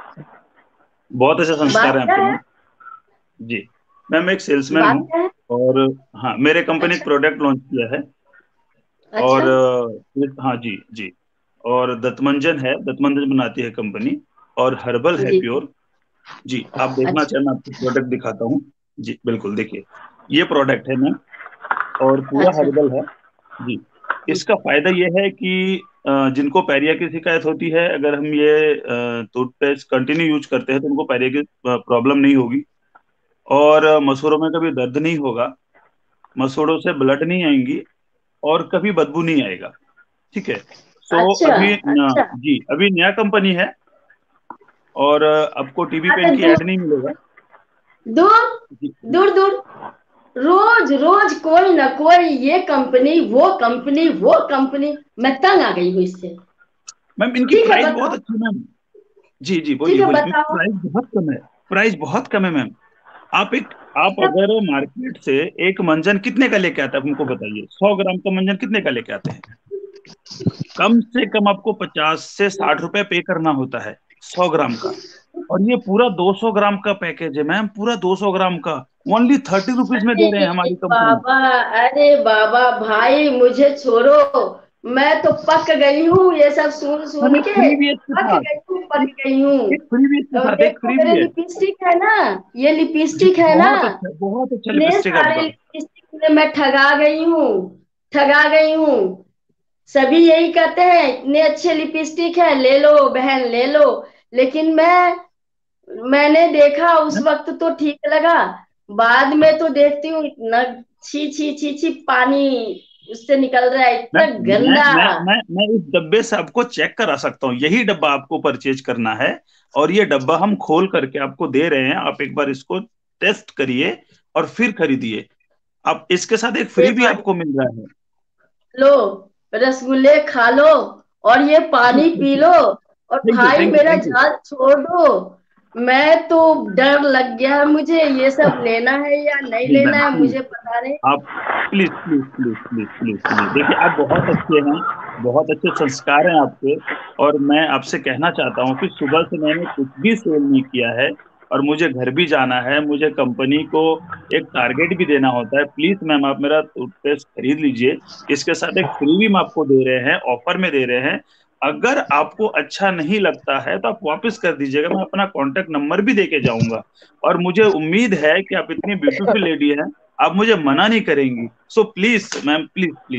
बहुत अच्छे संस्कार बात हैं क्या आपके है? मैम। जी मैम एक सेल्समैन बात हूँ, क्या है? और हाँ मेरे कंपनी एक अच्छा प्रोडक्ट लॉन्च किया है, और अच्छा अ, हाँ जी जी, और दंतमंजन है, दंतमंजन बनाती है कंपनी, और हर्बल है जी। प्योर। जी आप देखना अच्छा चाहें मैं आपको प्रोडक्ट दिखाता हूँ। जी बिल्कुल देखिए, ये प्रोडक्ट है मैम, और पूरा अच्छा हर्बल है। जी जी। इसका फायदा ये है कि अ, जिनको पैरिया की शिकायत होती है, अगर हम ये टूथपेस्ट कंटिन्यू यूज करते हैं तो उनको पैरिया की प्रॉब्लम नहीं होगी, और अ, मसूड़ों में कभी दर्द नहीं होगा, मसूड़ों से ब्लड नहीं आएंगी, और कभी बदबू नहीं आएगा, ठीक है। सो अच्छा अभी न, अच्छा। जी अभी नया कंपनी है, और अ, आपको टीवी पे अरे इनकी दूर ऐड नहीं मिलेगा। दूर जी दूर दूर, रोज रोज कोई ना कोई, ये कंपनी वो कंपनी वो कंपनी, मैं तंग आ गई हूँ इससे। मैम इनकी ठीक है प्राइस बहुत बताओ, अच्छी है मैम। जी जी ठीक बोलिए है बोलिए, इनकी बताओ। प्राइस बहुत कम है, प्राइस बहुत कम है मैम। आप एक आप अगर मार्केट से एक मंजन कितने का लेके आते हैं, आप हमको बताइए, सौ ग्राम का मंजन कितने का लेके आते हैं? कम से कम आपको पचास से साठ रुपए पे करना होता है सौ ग्राम का, और ये पूरा दो सौ ग्राम का पैकेज है मैम, पूरा दो सौ ग्राम का ओनली थर्टी रुपीज में दे रहे हैं अरे हमारी कंपनी। बाबा, अरे बाबा भाई मुझे छोड़ो, मैं तो पक गई हूँ ये सब सुन मैम सुन एक के। फ्री भी है इसके पक साथ, गई हूँ पक एक गई हूँ। एक फ्री भी इसके और साथ, एक देखो फ्री मेरे भी है। लिपस्टिक है ना, ये जी लिपस्टिक है ना, बहुत अच्छा, बहुत अच्छा इतने लिपस्टिक सारे आपका। लिपस्टिक में मैं ठगा गई हूँ, ठगा गई हूँ। सभी यही कहते हैं इतने अच्छे लिपस्टिक है, ले लो बहन ले लो, लेकिन मैं मैंने देखा उस वक्त तो ठीक लगा, बाद में तो देखती हूँ इतना छी छी छी छी पानी उससे निकल रहा है, मैं इतना मैं गंदा। मैं मैं मैं इस डब्बे से आपको चेक करा सकता हूँ, यही डब्बा आपको परचेज करना है, और ये डब्बा हम खोल करके आपको दे रहे हैं, आप एक बार इसको टेस्ट करिए और फिर खरीदिए। आप इसके साथ एक ए फ्री भी भाई आपको मिल रहा है। लो, रसगुल्ले खा लो और ये जी पानी पी थैंक यू लो, और थैंक यू भाई थैंक यू मेरा थैंक यू। झाल छोड़ दो। मैं तो डर लग गया है मुझे, ये सब लेना है या नहीं जी लेना मैम है प्लीज, मुझे पता नहीं। आप please please please please please please देखिए, आप बहुत अच्छे हैं, बहुत अच्छे संस्कार हैं आपके, और मैं आपसे कहना चाहता हूँ कि सुबह से मैंने कुछ भी सेल नहीं किया है, और मुझे घर भी जाना है, मुझे कंपनी को एक टारगेट भी देना होता है। प्लीज मैम आप मेरा टूथपेस्ट खरीद लीजिए, इसके साथ एक फ्री भी हम आपको दे रहे हैं, ऑफर में दे रहे हैं। अगर आपको अच्छा नहीं लगता है तो आप वापस कर दीजिएगा, मैं अपना कॉन्टेक्ट नंबर भी दे के जाऊंगा, और मुझे उम्मीद है कि आप इतनी ब्यूटीफुल लेडी हैं, आप मुझे मना नहीं करेंगी। So please ma'am, please please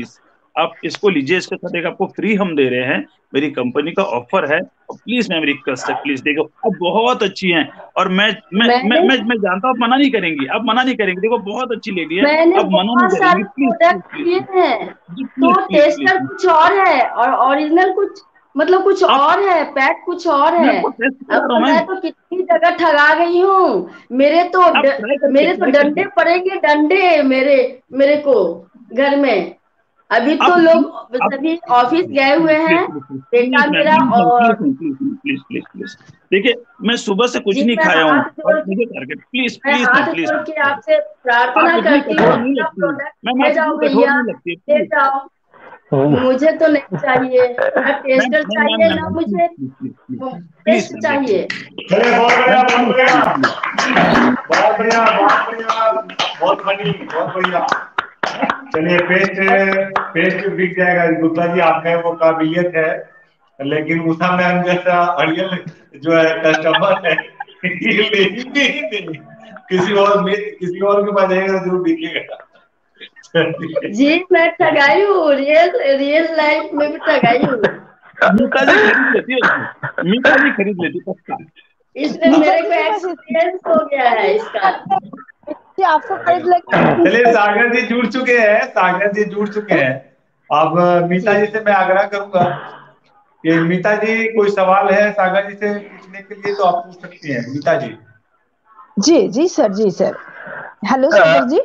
आप इसको लीजिए, इसके साथ एक आपको फ्री हम दे रहे हैं, मेरी कंपनी का ऑफर है, और प्लीज मैम रिक्वेस्ट है, प्लीज देखो, अब बहुत अच्छी हैं, और मैं मैं मैं मैं, मैं जानता हूँ आप मना नहीं करेंगी, आप मना नहीं करेंगे, देखो बहुत अच्छी लेडी है, अब मना नहीं करेंगी, प्लीज प्रोडक्ट हैं तो टेस्टर कुछ और है और ओरिजिनल कुछ मतलब कुछ और है, पैक कुछ और है। अब मैं तो कितनी जगह ठगा गई हूँ, मेरे तो मेरे तो डंडे पड़ेंगे, डंडे मेरे मेरे को घर में। अभी तो लोग सभी ऑफिस गए हुए हैं, बेटा मेरा। और प्लीज प्लीज प्लीज देखिए, मैं सुबह से कुछ नहीं खाया हूँ, मुझे टारगेट प्लीज प्लीज प्लीज आपसे प्रार्थना करती हूँ, ले जाओ भैया, ले जाओ, मुझे तो नहीं चाहिए ना टेस्टर चाहिए ना मुझे टेस्ट चाहिए। चलिए बहुत बढ़िया बहुत बढ़िया बहुत बढ़िया बहुत बढ़िया बहुत बढ़िया बहुत बढ़िया। चलिए पेस्ट पेस्ट बिक जाएगा गुप्ता जी, आपका वो काबिलियत है, लेकिन उषा मैम जैसा अड़ियल जो है कस्टमर है ये लेंगे ही नहीं, किसी और में किसी और के पास जाएगा तो जरूर बिकेगा। जी मैं ठगाई हूँ, रियल रियल लाइफ में भी ठगाई हूँ। मीता जी खरीद लेती है, मीता जी खरीद लेती पक्का। इसमें मेरे को एक्सपीरियंस हो गया है इसका। आपको खरीद लगे। चलिए सागर जी जुड़ चुके हैं, सागर जी जुड़ चुके हैं। अब मीता जी से मैं आग्रह करूंगा कि मीता जी कोई सवाल है सागर जी से पूछने के लिए तो आप पूछ सकती हैं मीता जी। जी जी सर, जी sir. Hello Sagar ji.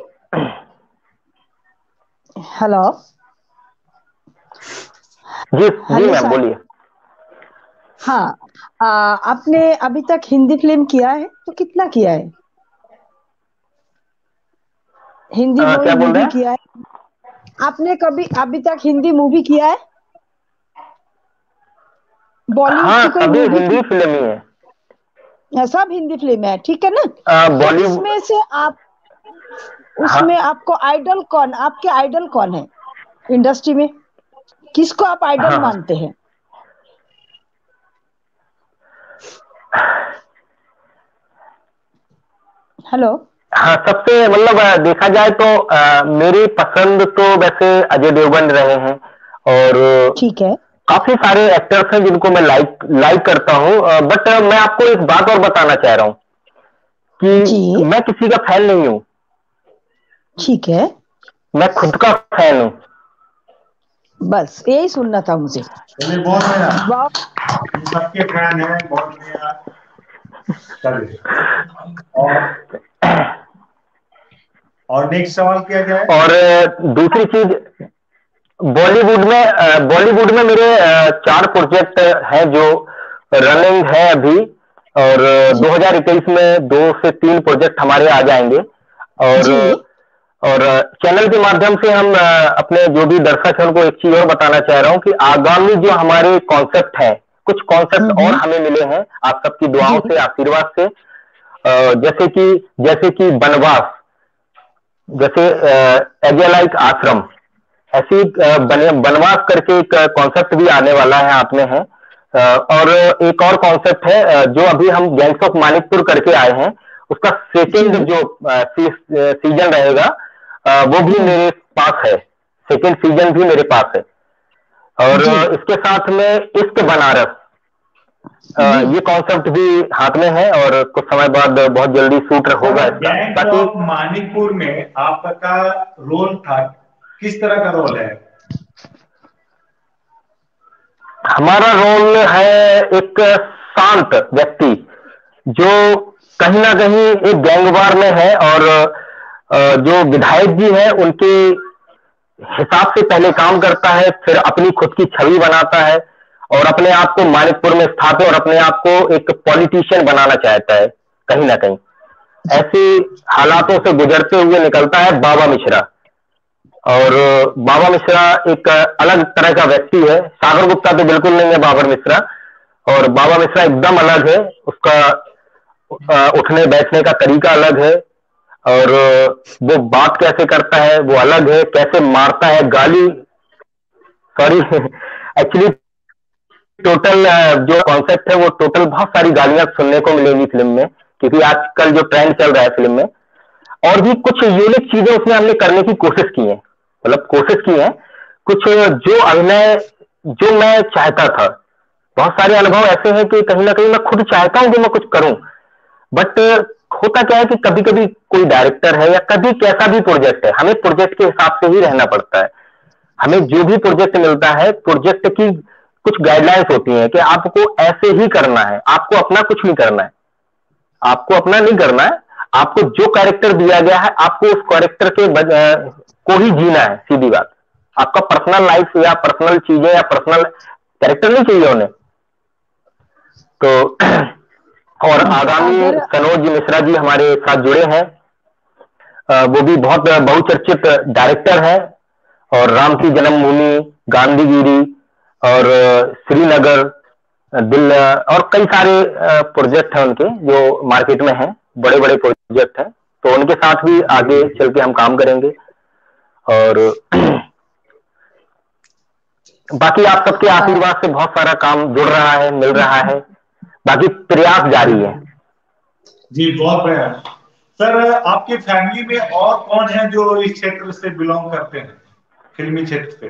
Hello जी जी मैम बोलिए। हाँ, आ, आपने अभी तक हिंदी फिल्म किया है तो कितना किया है? हिंदी आ, क्या बोल रहे मूवी किया है आपने कभी अभी तक? हिंदी मूवी किया है? बॉलीवुड हाँ, की कोई सभी मूवी? हिंदी फिल्म ही है। सब हिंदी फिल्म है, ठीक है ना? बॉलीवुड तो इसमें से आप उसमें हाँ? आपको आइडल कौन, आपके आइडल कौन है इंडस्ट्री में? किसको आप आइडल हाँ? मानते हैं? हेलो। हाँ, सबसे मतलब देखा जाए तो आ, मेरी पसंद तो वैसे अजय देवगन रहे हैं, और ठीक है, काफी सारे एक्टर्स हैं जिनको मैं लाइक लाइक करता हूँ, बट मैं आपको एक बात और बताना चाह रहा हूँ कि मैं किसी का फैन नहीं हूँ। ठीक है, मैं खुद का फैन हूँ, बस यही सुनना था मुझे। चलिए बहुत बढ़िया, सबके फैन हैं, बहुत बढ़िया। चलिए और और नेक्स्ट सवाल किया जाए। और दूसरी चीज, बॉलीवुड में बॉलीवुड में मेरे चार प्रोजेक्ट हैं जो रनिंग है अभी, और दो हज़ार इक्कीस में दो से तीन प्रोजेक्ट हमारे आ जाएंगे। और और चैनल के माध्यम से हम अपने जो भी दर्शक हैं उनको एक चीज और बताना चाह रहा हूं कि आगामी जो हमारे कॉन्सेप्ट है, कुछ कॉन्सेप्ट और हमें मिले हैं आप सबकी दुआओं से, आशीर्वाद से, जैसे कि जैसे कि बनवास, जैसे एज लाइक आश्रम, ऐसी बनवास करके एक कॉन्सेप्ट भी आने वाला है, आप में है। और एक और कॉन्सेप्ट है जो अभी हम गैंग्स ऑफ मानिकपुर करके आए हैं, उसका सेकेंड जो सीजन रहेगा वो भी मेरे पास है, सेकेंड सीजन भी मेरे पास है। और इसके साथ में इश्क बनारस, ये कॉन्सेप्ट भी हाथ में है और कुछ समय बाद बहुत जल्दी शूट होगा। गैंग्स ऑफ मानिकपुर में आपका रोल था, किस तरह का रोल है? हमारा रोल है एक शांत व्यक्ति जो कहीं ना कहीं एक गैंगवार में है, और जो विधायक जी हैं उनके हिसाब से पहले काम करता है, फिर अपनी खुद की छवि बनाता है और अपने आप को मानिकपुर में स्थापित और अपने आप को एक पॉलिटिशियन बनाना चाहता है। कहीं ना कहीं ऐसे हालातों से गुजरते हुए निकलता है बाबा मिश्रा। और बाबा मिश्रा एक अलग तरह का व्यक्ति है, सागर गुप्ता तो बिल्कुल नहीं है बाबा मिश्रा, और बाबा मिश्रा एकदम अलग है, उसका उठने बैठने का तरीका अलग है, और वो बात कैसे करता है वो अलग है, कैसे मारता है गाली, सॉरी एक्चुअली टोटल जो कॉन्सेप्ट है वो टोटल बहुत सारी गालियां सुनने को मिलेंगी फिल्म में, क्योंकि आजकल जो ट्रेंड चल रहा है फिल्म में। और भी कुछ यूनिक चीजें उसमें हमने करने की कोशिश की है, मतलब कोशिश की है, कुछ जो अभिनय जो मैं चाहता था, बहुत सारे अनुभव ऐसे हैं कि कहीं ना कहीं मैं खुद चाहता हूं कि मैं कुछ करूं, बट होता क्या है कि कभी कभी कोई डायरेक्टर है या कभी कैसा भी प्रोजेक्ट है, हमें प्रोजेक्ट के हिसाब से ही रहना पड़ता है। हमें जो भी प्रोजेक्ट मिलता है, प्रोजेक्ट की कुछ गाइडलाइंस होती हैं कि आपको ऐसे ही करना है, आपको अपना कुछ नहीं करना है, आपको अपना नहीं करना है, आपको जो कैरेक्टर दिया गया है आपको उस कैरेक्टर के को ही जीना है। सीधी बात, आपका पर्सनल लाइफ या पर्सनल चीजें या पर्सनल कैरेक्टर नहीं चाहिए उन्हें। तो और आगामी सनोज मिश्रा जी हमारे साथ जुड़े हैं, वो भी बहुत बहुचर्चित डायरेक्टर हैं और राम की जन्मभूमि, गांधीगिरी और श्रीनगर, दिल और कई सारे प्रोजेक्ट हैं उनके जो मार्केट में हैं, बड़े बड़े प्रोजेक्ट हैं। तो उनके साथ भी आगे चल के हम काम करेंगे और बाकी आप सबके आशीर्वाद से बहुत सारा काम जुड़ रहा है, मिल रहा है, बाकी प्रयास जारी है। जी बहुत बढ़िया सर। आपकी फैमिली में और कौन है जो इस क्षेत्र से बिलोंग करते हैं, फिल्मी क्षेत्र से?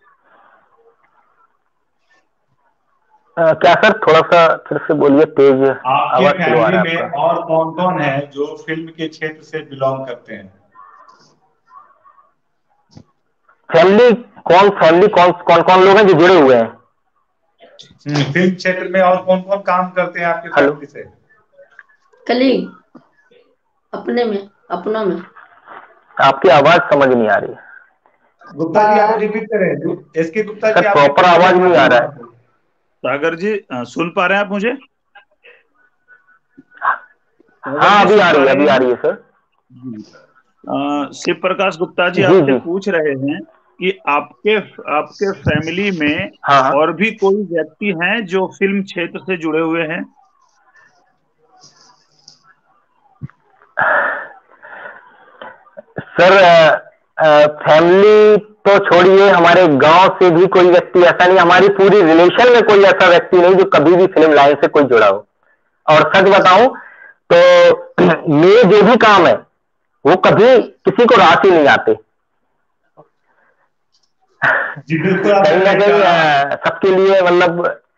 आ, क्या सर थोड़ा सा फिर से बोलिए, तेज आपकी फैमिली में और कौन कौन है जो फिल्म के क्षेत्र से बिलोंग करते हैं? फैमिली कौन फैमिली कौन कौन कौन लोग हैं जो जुड़े हुए हैं फिल्म क्षेत्र में? और कौन कौन काम करते हैं आपके फैमिली से? कलीग, अपने में, अपनों में। आपकी आवाज समझ नहीं आ रही है गुप्ता जी, आप रिपीट करें। एसके गुप्ता जी, प्रॉपर आवाज नहीं आ रहा है। सागर जी सुन पा रहे हैं आप मुझे? हाँ अभी आ रही है, अभी आ रही है सर। शिव प्रकाश गुप्ता जी आपसे पूछ रहे हैं कि आपके आपके फैमिली में हाँ। और भी कोई व्यक्ति हैं जो फिल्म क्षेत्र से जुड़े हुए हैं? सर फैमिली तो छोड़िए, हमारे गांव से भी कोई व्यक्ति ऐसा नहीं, हमारी पूरी रिलेशन में कोई ऐसा व्यक्ति नहीं जो कभी भी फिल्म लाइन से कोई जुड़ा हो। और सच बताऊं तो मेरे जो भी काम है वो कभी किसी को रास ही नहीं आते। कहीं ना कहीं सबके लिए मतलब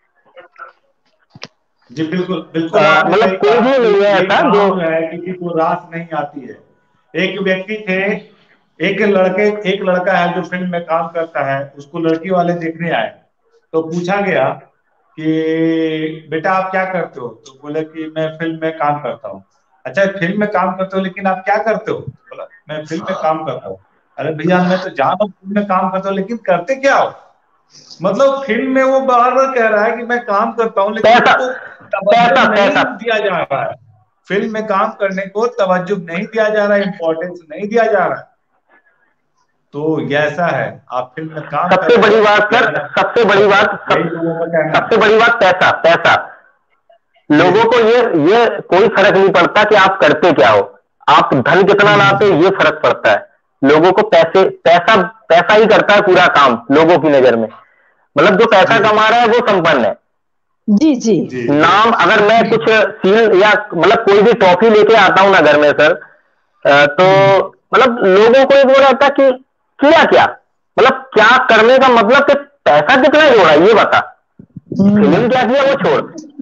जी बिल्कुल बिल्कुल मतलब कोई भी नहीं है ऐसा जो है किसी को रास नहीं आती है। एक व्यक्ति थे, एक लड़के एक लड़का है जो फिल्म में काम करता है, उसको लड़की वाले देखने आए तो पूछा गया कि बेटा आप क्या करते हो? तो बोले कि मैं फिल्म में काम करता हूँ। अच्छा फिल्म में काम करते हो, लेकिन आप क्या करते हो? बोला मैं फिल्म में काम करता हूँ। अरे भैया मैं तो जान हूँ फिल्म में काम करता हूँ, लेकिन करते क्या हो? मतलब फिल्म में वो बार बार कह रहा है कि मैं काम करता हूँ, लेकिन उसको तवज्जो नहीं दिया जा रहा है। फिल्म में काम करने को तवज्जो नहीं दिया जा रहा है, इम्पोर्टेंस नहीं दिया जा रहा है। तो ये ऐसा है, आप फिल्म में काम सबसे बड़ी बात सर, सबसे बड़ी बात सबसे बड़ी बात पैसा पैसा लोगों को ये ये कोई फर्क नहीं पड़ता कि आप करते क्या हो, आप धन कितना लाते ये फर्क पड़ता है। लोगों को पैसे पैसा पैसा ही करता है पूरा काम लोगों की नजर में। मतलब जो पैसा कमा रहा है वो संपन्न है। जी जी, जी नाम अगर मैं कुछ सील या मतलब कोई भी ट्रॉफी लेके आता हूं ना घर में सर, तो मतलब लोगों को एक वो रहता कि किया क्या, मतलब क्या करने का मतलब कि पैसा कितना जोड़ा ये बता, फिल्म क्या किया वो छोड़।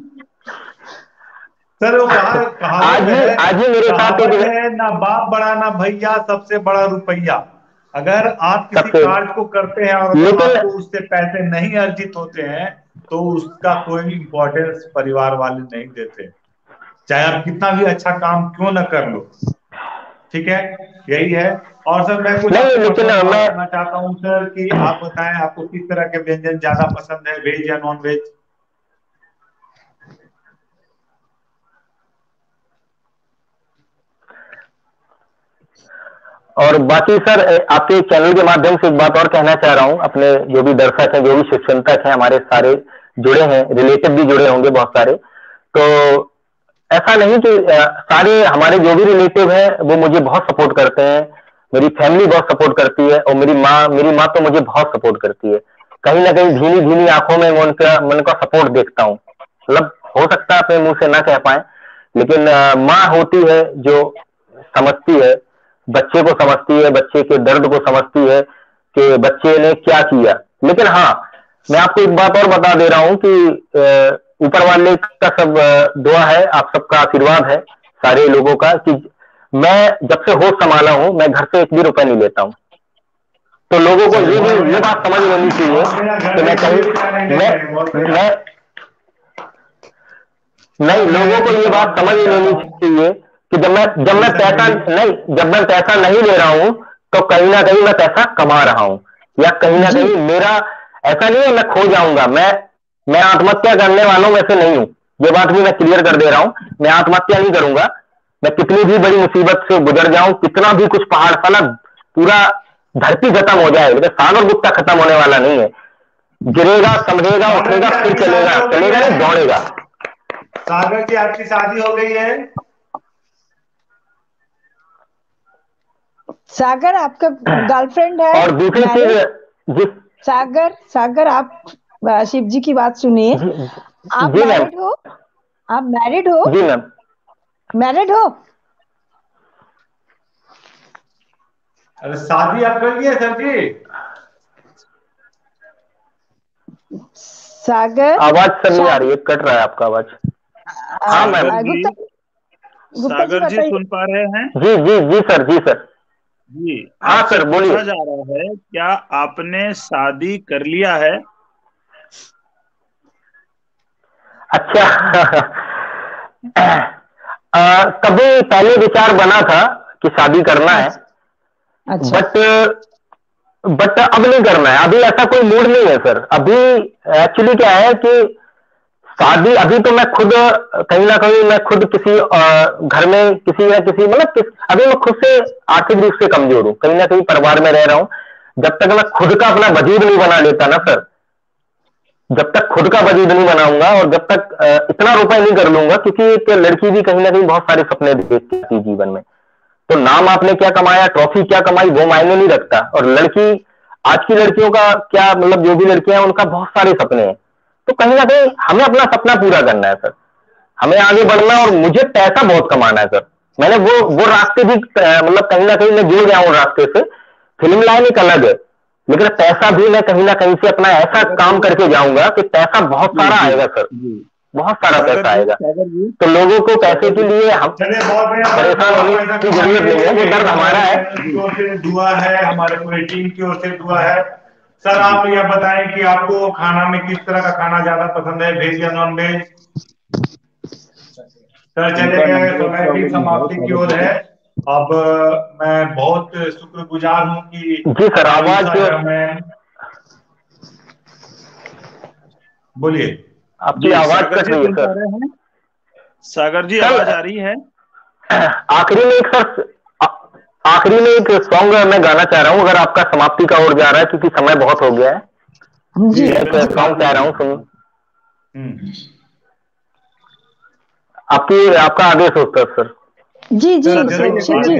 सर वो कहा आज ही आज ही मेरे साथ है ना बाप बड़ा ना भैया, सबसे बड़ा रुपया। अगर आप किसी कार्य को करते हैं और आपको उससे पैसे नहीं अर्जित होते हैं तो उसका कोई इम्पोर्टेंस परिवार वाले नहीं देते, चाहे आप कितना भी अच्छा काम क्यों ना कर लो। ठीक है, यही है। और सर मैं कुछ कहना चाहता हूँ सर कि आप बताएं आपको किस तरह के व्यंजन ज्यादा पसंद है, वेज या नॉन वेज? और बाकी सर आपके चैनल के माध्यम से एक बात और कहना चाह रहा हूं, अपने जो भी दर्शक हैं, जो भी शिक्षक हैं, हमारे सारे जुड़े हैं, रिलेटिव भी जुड़े होंगे बहुत सारे, तो ऐसा नहीं कि सारे हमारे जो भी रिलेटिव हैं वो मुझे बहुत सपोर्ट करते हैं, मेरी फैमिली बहुत सपोर्ट करती है और मेरी माँ मेरी माँ तो मुझे बहुत सपोर्ट करती है। कहीं ना कहीं धीमी धीमी आंखों में मैं उनका मैं उनका सपोर्ट देखता हूँ। मतलब हो सकता है अपने मुंह से ना कह पाए, लेकिन माँ होती है जो समझती है, बच्चे को समझती है, बच्चे के दर्द को समझती है, कि बच्चे ने क्या किया। लेकिन हाँ, मैं आपको एक बात और बता दे रहा हूँ कि ऊपर वाले का सब दुआ है, आप सबका आशीर्वाद है सारे लोगों का, कि मैं जब से होश संभाला हूँ मैं घर से एक भी रुपया नहीं लेता हूँ। तो लोगों को ये भी ये बात समझ लेनी चाहिए कि मैं कहीं मैं मैं नहीं, लोगों को ये बात समझ लेनी चाहिए कि जब मैं जब मैं पैसा नहीं जब मैं पैसा नहीं ले रहा हूँ तो कहीं ना कहीं मैं पैसा कमा रहा हूँ, या कहीं ना कहीं मेरा ऐसा नहीं है मैं खो जाऊंगा। मैं मैं आत्महत्या करने वालों में से नहीं हूँ, ये बात भी मैं क्लियर कर दे रहा हूँ। मैं आत्महत्या नहीं करूंगा, मैं कितनी भी बड़ी मुसीबत से गुजर जाऊं, कितना भी कुछ पहाड़ साला पूरा धरती खत्म हो जाए, लेकिन सागर गुप्ता खत्म होने वाला नहीं है। गिरेगा, समझेगा, उठेगा, फिर चलेगा, चलेगा नहीं दौड़ेगा। सागर जी, आपकी शादी हो गई है? सागर आपका गर्लफ्रेंड है? और दूसरी चीज, सागर सागर आप शिव जी की बात सुनिए, आप मैरिड हो? आप मैरिड हो? जी मैम। मैरिड हो? अरे शादी आप कर लिए सर जी? सागर, आवाज सर नहीं आ रही है, कट रहा है आपका आवाज। हाँ मैम। सागर जी सुन पा रहे हैं? जी जी जी सर, जी सर जी। हाँ सर बोलिए। पूछा जा रहा है क्या आपने शादी कर लिया है? अच्छा आ, कभी पहले विचार बना था कि शादी करना है, अच्छा। बट बट अब नहीं करना है, अभी ऐसा कोई मूड नहीं है सर। अभी एक्चुअली क्या है कि शादी अभी तो मैं खुद कहीं ना कहीं मैं खुद किसी घर में किसी या किसी मतलब किस, अभी मैं खुद से आर्थिक रूप से कमजोर हूँ, कहीं ना कहीं परिवार में रह रहा हूँ। जब तक मैं खुद का अपना वजूद नहीं बना लेता ना सर, जब तक खुद का वजूद नहीं बनाऊंगा और जब तक इतना रुपए नहीं कर लूंगा, क्योंकि एक लड़की भी कहीं ना कहीं बहुत सारे सपने देखती है जीवन में। तो नाम आपने क्या कमाया, ट्रॉफी क्या कमाई, वो मायने नहीं रखता। और लड़की, आज की लड़कियों का क्या मतलब, जो भी लड़कियां हैं उनका बहुत सारे सपने हैं। तो कहीं ना कहीं हमें अपना सपना पूरा करना है सर, हमें आगे बढ़ना, और मुझे पैसा बहुत कमाना है सर। मैंने वो वो रास्ते भी मतलब कहीं ना कहीं मैं जुड़ गया हूँ रास्ते से। फिल्म लाइन एक अलग है, लेकिन पैसा भी मैं कहीं ना कहीं से अपना ऐसा काम करके जाऊंगा कि पैसा बहुत सारा आएगा सर, बहुत सारा पैसा आएगा। तो लोगों को पैसे के लिए हम परेशान होने की जरूरत नहीं है, वो दर्द हमारा है। दुआ है, हमारे पूरी टीम की ओर से दुआ है। सर आप यह बताएं कि आपको खाना में किस तरह का खाना ज्यादा पसंद है, वेज या नॉन वेज? सर चले गए, समय की समाप्ति की ओर है। अब मैं बहुत शुक्रगुजार हूँ कि जी सर आवाज में बोलिए, आपकी आवाज कट रही है सर। सागर जी आवाज आ रही है? आखिरी में एक सर आखिरी में एक सॉन्ग मैं गाना चाह रहा हूँ, अगर आपका समाप्ति का ओर जा रहा है, क्योंकि समय बहुत हो गया है। जी एक सॉन्ग चाह रहा हूँ, सुनिए। आपकी आपका आदेश होता है सर। जी जी शिव जी।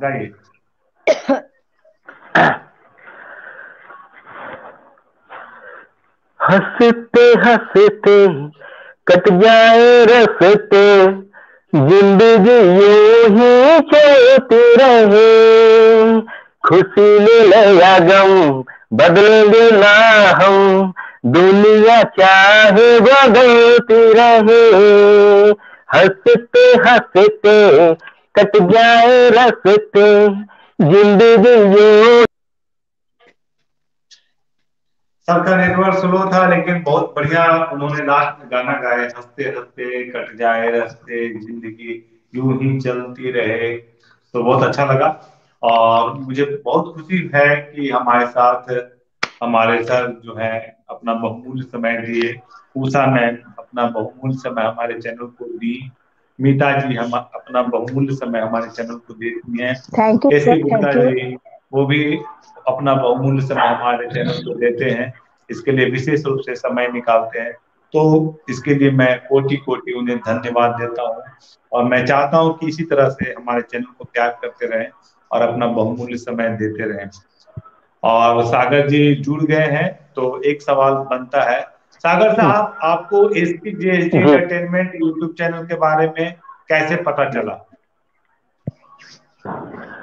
हंसते हंसते कट जाए रस्ते, जिंदगी यूं ही चलती रहे, खुशी ले या गम बदलेंगे ना हम, दुनिया चाहे बदलती रहे, हंसते हंसते कट जाए रस्ते, जिंदगी यूं। सबका नेटवर्क स्लो था, लेकिन बहुत बढ़िया उन्होंने लास्ट में गाना गाया, हंसते हंसते कट जाए रास्ते, जिंदगी यूं ही चलती रहे। तो बहुत अच्छा लगा, और मुझे बहुत खुशी है कि हमारे साथ हमारे सर जो है अपना बहुमूल्य समय दिए। उषा मैम अपना बहुमूल्य समय हमारे चैनल को दी, मीता जी हम अपना बहुमूल्य समय हमारे चैनल को देती हैं, thank you SP Gupta ji वो भी अपना बहुमूल्य समय हमारे चैनल को देते हैं, इसके लिए विशेष रूप से समय निकालते हैं। तो इसके लिए मैं कोटि कोटि उन्हें धन्यवाद देता हूँ, और मैं चाहता हूँ कि इसी तरह से हमारे चैनल को त्याग करते रहें और अपना बहुमूल्य समय देते रहें। और सागर जी जुड़ गए हैं, तो एक सवाल बनता है, सागर साहब आपको SP JSD entertainment YouTube channel के बारे में कैसे पता चला?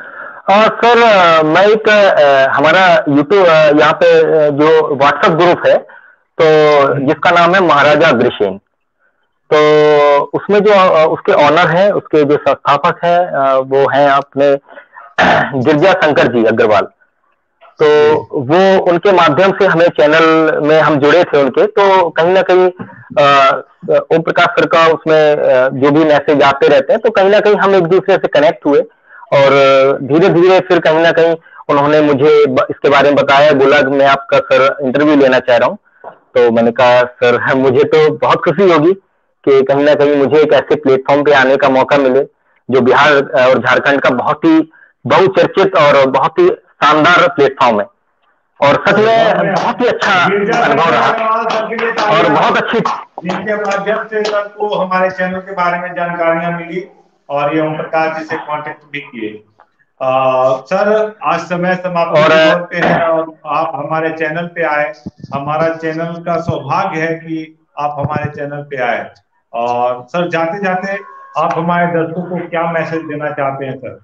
और सर मैं एक हमारा यूट्यूब यहाँ पे जो व्हाट्सएप ग्रुप है तो जिसका नाम है महाराजा अग्रसेन, तो उसमें जो उसके ऑनर है, उसके जो संस्थापक है वो हैं अपने गिरजा शंकर जी अग्रवाल। तो वो उनके माध्यम से हमें चैनल में हम जुड़े थे उनके, तो कहीं ना कहीं ओम प्रकाश सर का उसमें जो भी मैसेज आते रहते हैं तो कहीं ना कहीं हम एक दूसरे से कनेक्ट हुए और धीरे धीरे फिर कहीं ना कहीं उन्होंने मुझे इसके बारे में बताया, बोला कि मैं आपका सर इंटरव्यू लेना चाह रहा हूँ। तो मैंने कहा सर मुझे तो बहुत खुशी होगी कि कहीं ना कहीं मुझे एक ऐसे प्लेटफॉर्म पे आने का मौका मिले जो बिहार और झारखंड का बहुत ही बहुचर्चित और बहुत ही शानदार प्लेटफॉर्म है, और सच में बहुत ही अच्छा अनुभव रहा और बहुत अच्छी, जिनके माध्यम से सर को हमारे चैनल के बारे में जानकारियां मिली और ये ओम प्रकाश जी से कांटेक्ट भी किए। सर आज समय समाप्ति के तौर पे है और आप हमारे चैनल पे आए, हमारा चैनल का सौभाग्य है कि आप हमारे चैनल पे आए। और सर जाते जाते आप हमारे दर्शकों को क्या मैसेज देना चाहते हैं सर?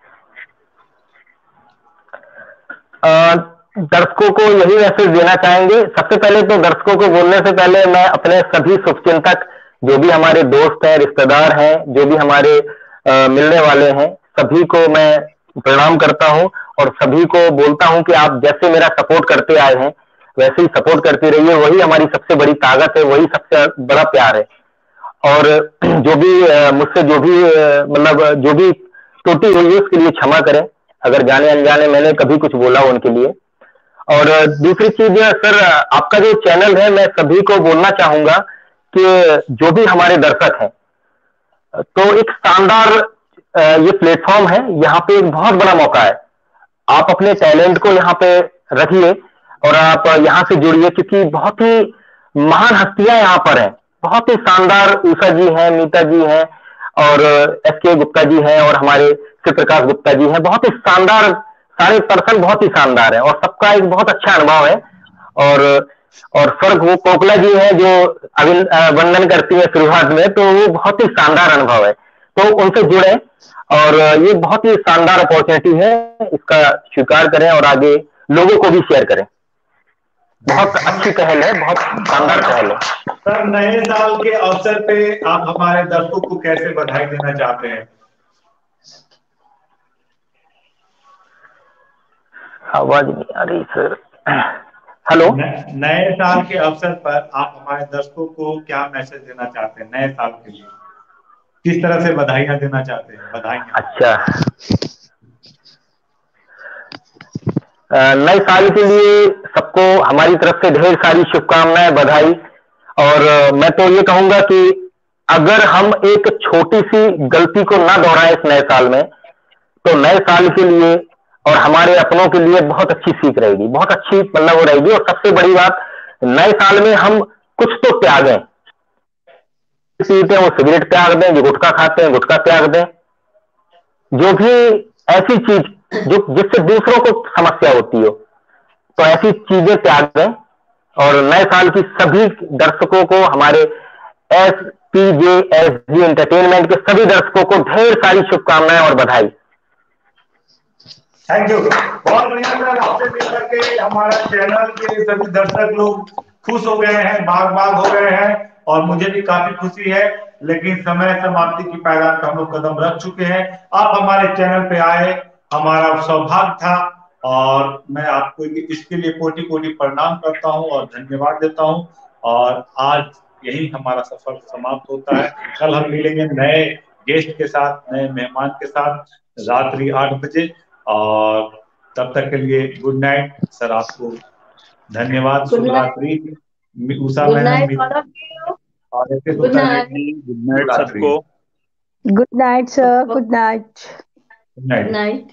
दर्शकों को यही मैसेज देना चाहेंगे। सबसे पहले तो दर्शकों को बोलने से पहले मैं अपने सभी शुभचिंतक जो भी हमारे दोस्त हैं, रिश्तेदार हैं, जो भी हमारे आ, मिलने वाले हैं, सभी को मैं प्रणाम करता हूं और सभी को बोलता हूं कि आप जैसे मेरा सपोर्ट करते आए हैं वैसे ही सपोर्ट करते रहिए। वही हमारी सबसे बड़ी ताकत है, वही सबसे बड़ा प्यार है। और जो भी मुझसे जो भी मतलब जो भी त्रुटि हुई है उसके लिए क्षमा करें, अगर जाने अनजाने मैंने कभी कुछ बोला उनके लिए। और दूसरी चीज सर, आपका जो चैनल है मैं सभी को बोलना चाहूंगा कि जो भी हमारे दर्शक हैं तो एक शानदार ये प्लेटफॉर्म है, यहाँ पे एक बहुत बड़ा मौका है। आप अपने टैलेंट को यहाँ पे रखिए और आप यहाँ से जुड़िए, क्योंकि बहुत ही महान हस्तियां यहाँ पर हैं, बहुत ही शानदार। उषा जी हैं, मीता जी हैं और एस के गुप्ता जी हैं और हमारे शिव प्रकाश गुप्ता जी हैं। बहुत ही शानदार, सारे पर्सन बहुत ही शानदार है और सबका एक बहुत अच्छा अनुभव है। और और स्वर्ग वो कोकला जी हैं जो वंदन करती है शुरुआत में, तो वो बहुत ही शानदार अनुभव है। तो उनसे जुड़े और ये बहुत ही शानदार अपॉर्चुनिटी है, इसका स्वीकार करें और आगे लोगों को भी शेयर करें। बहुत अच्छी पहल है, बहुत शानदार पहल है। सर नए साल के अवसर पे आप हमारे दर्शकों को कैसे बधाई देना चाहते हैं? आवाज नहीं आ रही सर। हेलो। नए साल के अवसर पर आप हमारे दर्शकों को क्या मैसेज देना चाहते हैं नए साल के लिए? किस तरह से बधाइयां देना चाहते हैं? बधाइयां। अच्छा, नए साल के लिए सबको हमारी तरफ से ढेर सारी शुभकामनाएं, बधाई। और मैं तो ये कहूंगा कि अगर हम एक छोटी सी गलती को ना दोहराएं इस नए साल में, तो नए साल के लिए और हमारे अपनों के लिए बहुत अच्छी सीख रहेगी, बहुत अच्छी मतलब वो रहेगी। और सबसे बड़ी बात, नए साल में हम कुछ तो त्यागें, पीते हैं वो सिगरेट त्याग दें, जो गुटखा खाते हैं गुटखा त्याग दें, जो भी ऐसी चीज जो जिससे दूसरों को समस्या होती हो, तो ऐसी चीजें त्याग दें। और नए साल की सभी दर्शकों को, हमारे S P J S G entertainment के सभी दर्शकों को ढेर सारी शुभकामनाएं और बधाई। थैंक यू, बहुत बढ़िया सर। आपसे मिल करके हमारा चैनल के सभी दर्शक लोग खुश हो गए हैं, बाग बाग हो गए हैं और मुझे भी काफी खुशी है। लेकिन समय समाप्ति की पायदान पर हम लोग कदम रख चुके हैं। आप हमारे चैनल पे आए, हमारा सौभाग्य था और मैं आपको इसके लिए कोटि कोटि प्रणाम करता हूं और धन्यवाद देता हूं। और आज यही हमारा सफर समाप्त होता है। कल हम मिलेंगे नए गेस्ट के साथ, नए मेहमान के साथ रात्रि आठ बजे। और तब तक के लिए गुड नाइट सर, आपको धन्यवाद, शुभ रात्रि। Usha madam, good night good night सबको। Good night sir, good night good night.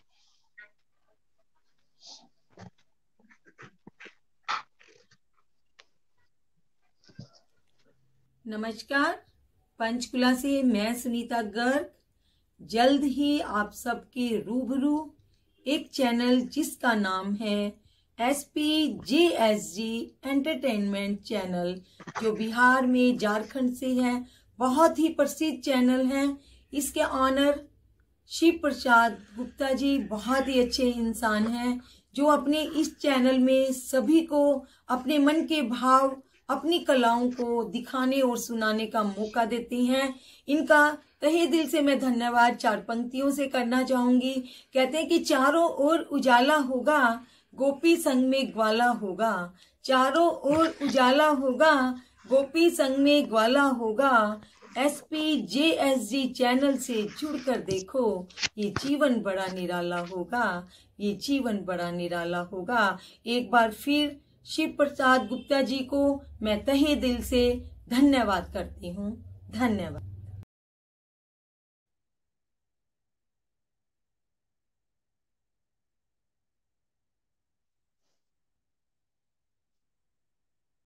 नमस्कार, पंचकुला से मैं सुनीता गर्ग जल्द ही आप सबके रूबरू एक चैनल जिसका नाम है S P J S G entertainment channel, जो बिहार में झारखंड से है, बहुत ही प्रसिद्ध चैनल है। इसके ऑनर शिव प्रसाद गुप्ता जी बहुत ही अच्छे इंसान हैं, जो अपने इस चैनल में सभी को अपने मन के भाव, अपनी कलाओं को दिखाने और सुनाने का मौका देती हैं। इनका तहे दिल से मैं धन्यवाद चार पंक्तियों से करना चाहूंगी। कहते हैं कि चारों ओर उजाला होगा, गोपी संग में ग्वाला होगा। चारों ओर उजाला होगा, गोपी संग में ग्वाला होगा। S P J S G channel से जुड़कर देखो, ये जीवन बड़ा निराला होगा, ये जीवन बड़ा निराला होगा। एक बार फिर शिव प्रसाद गुप्ता जी को मैं तहे दिल से धन्यवाद करती हूँ। धन्यवाद।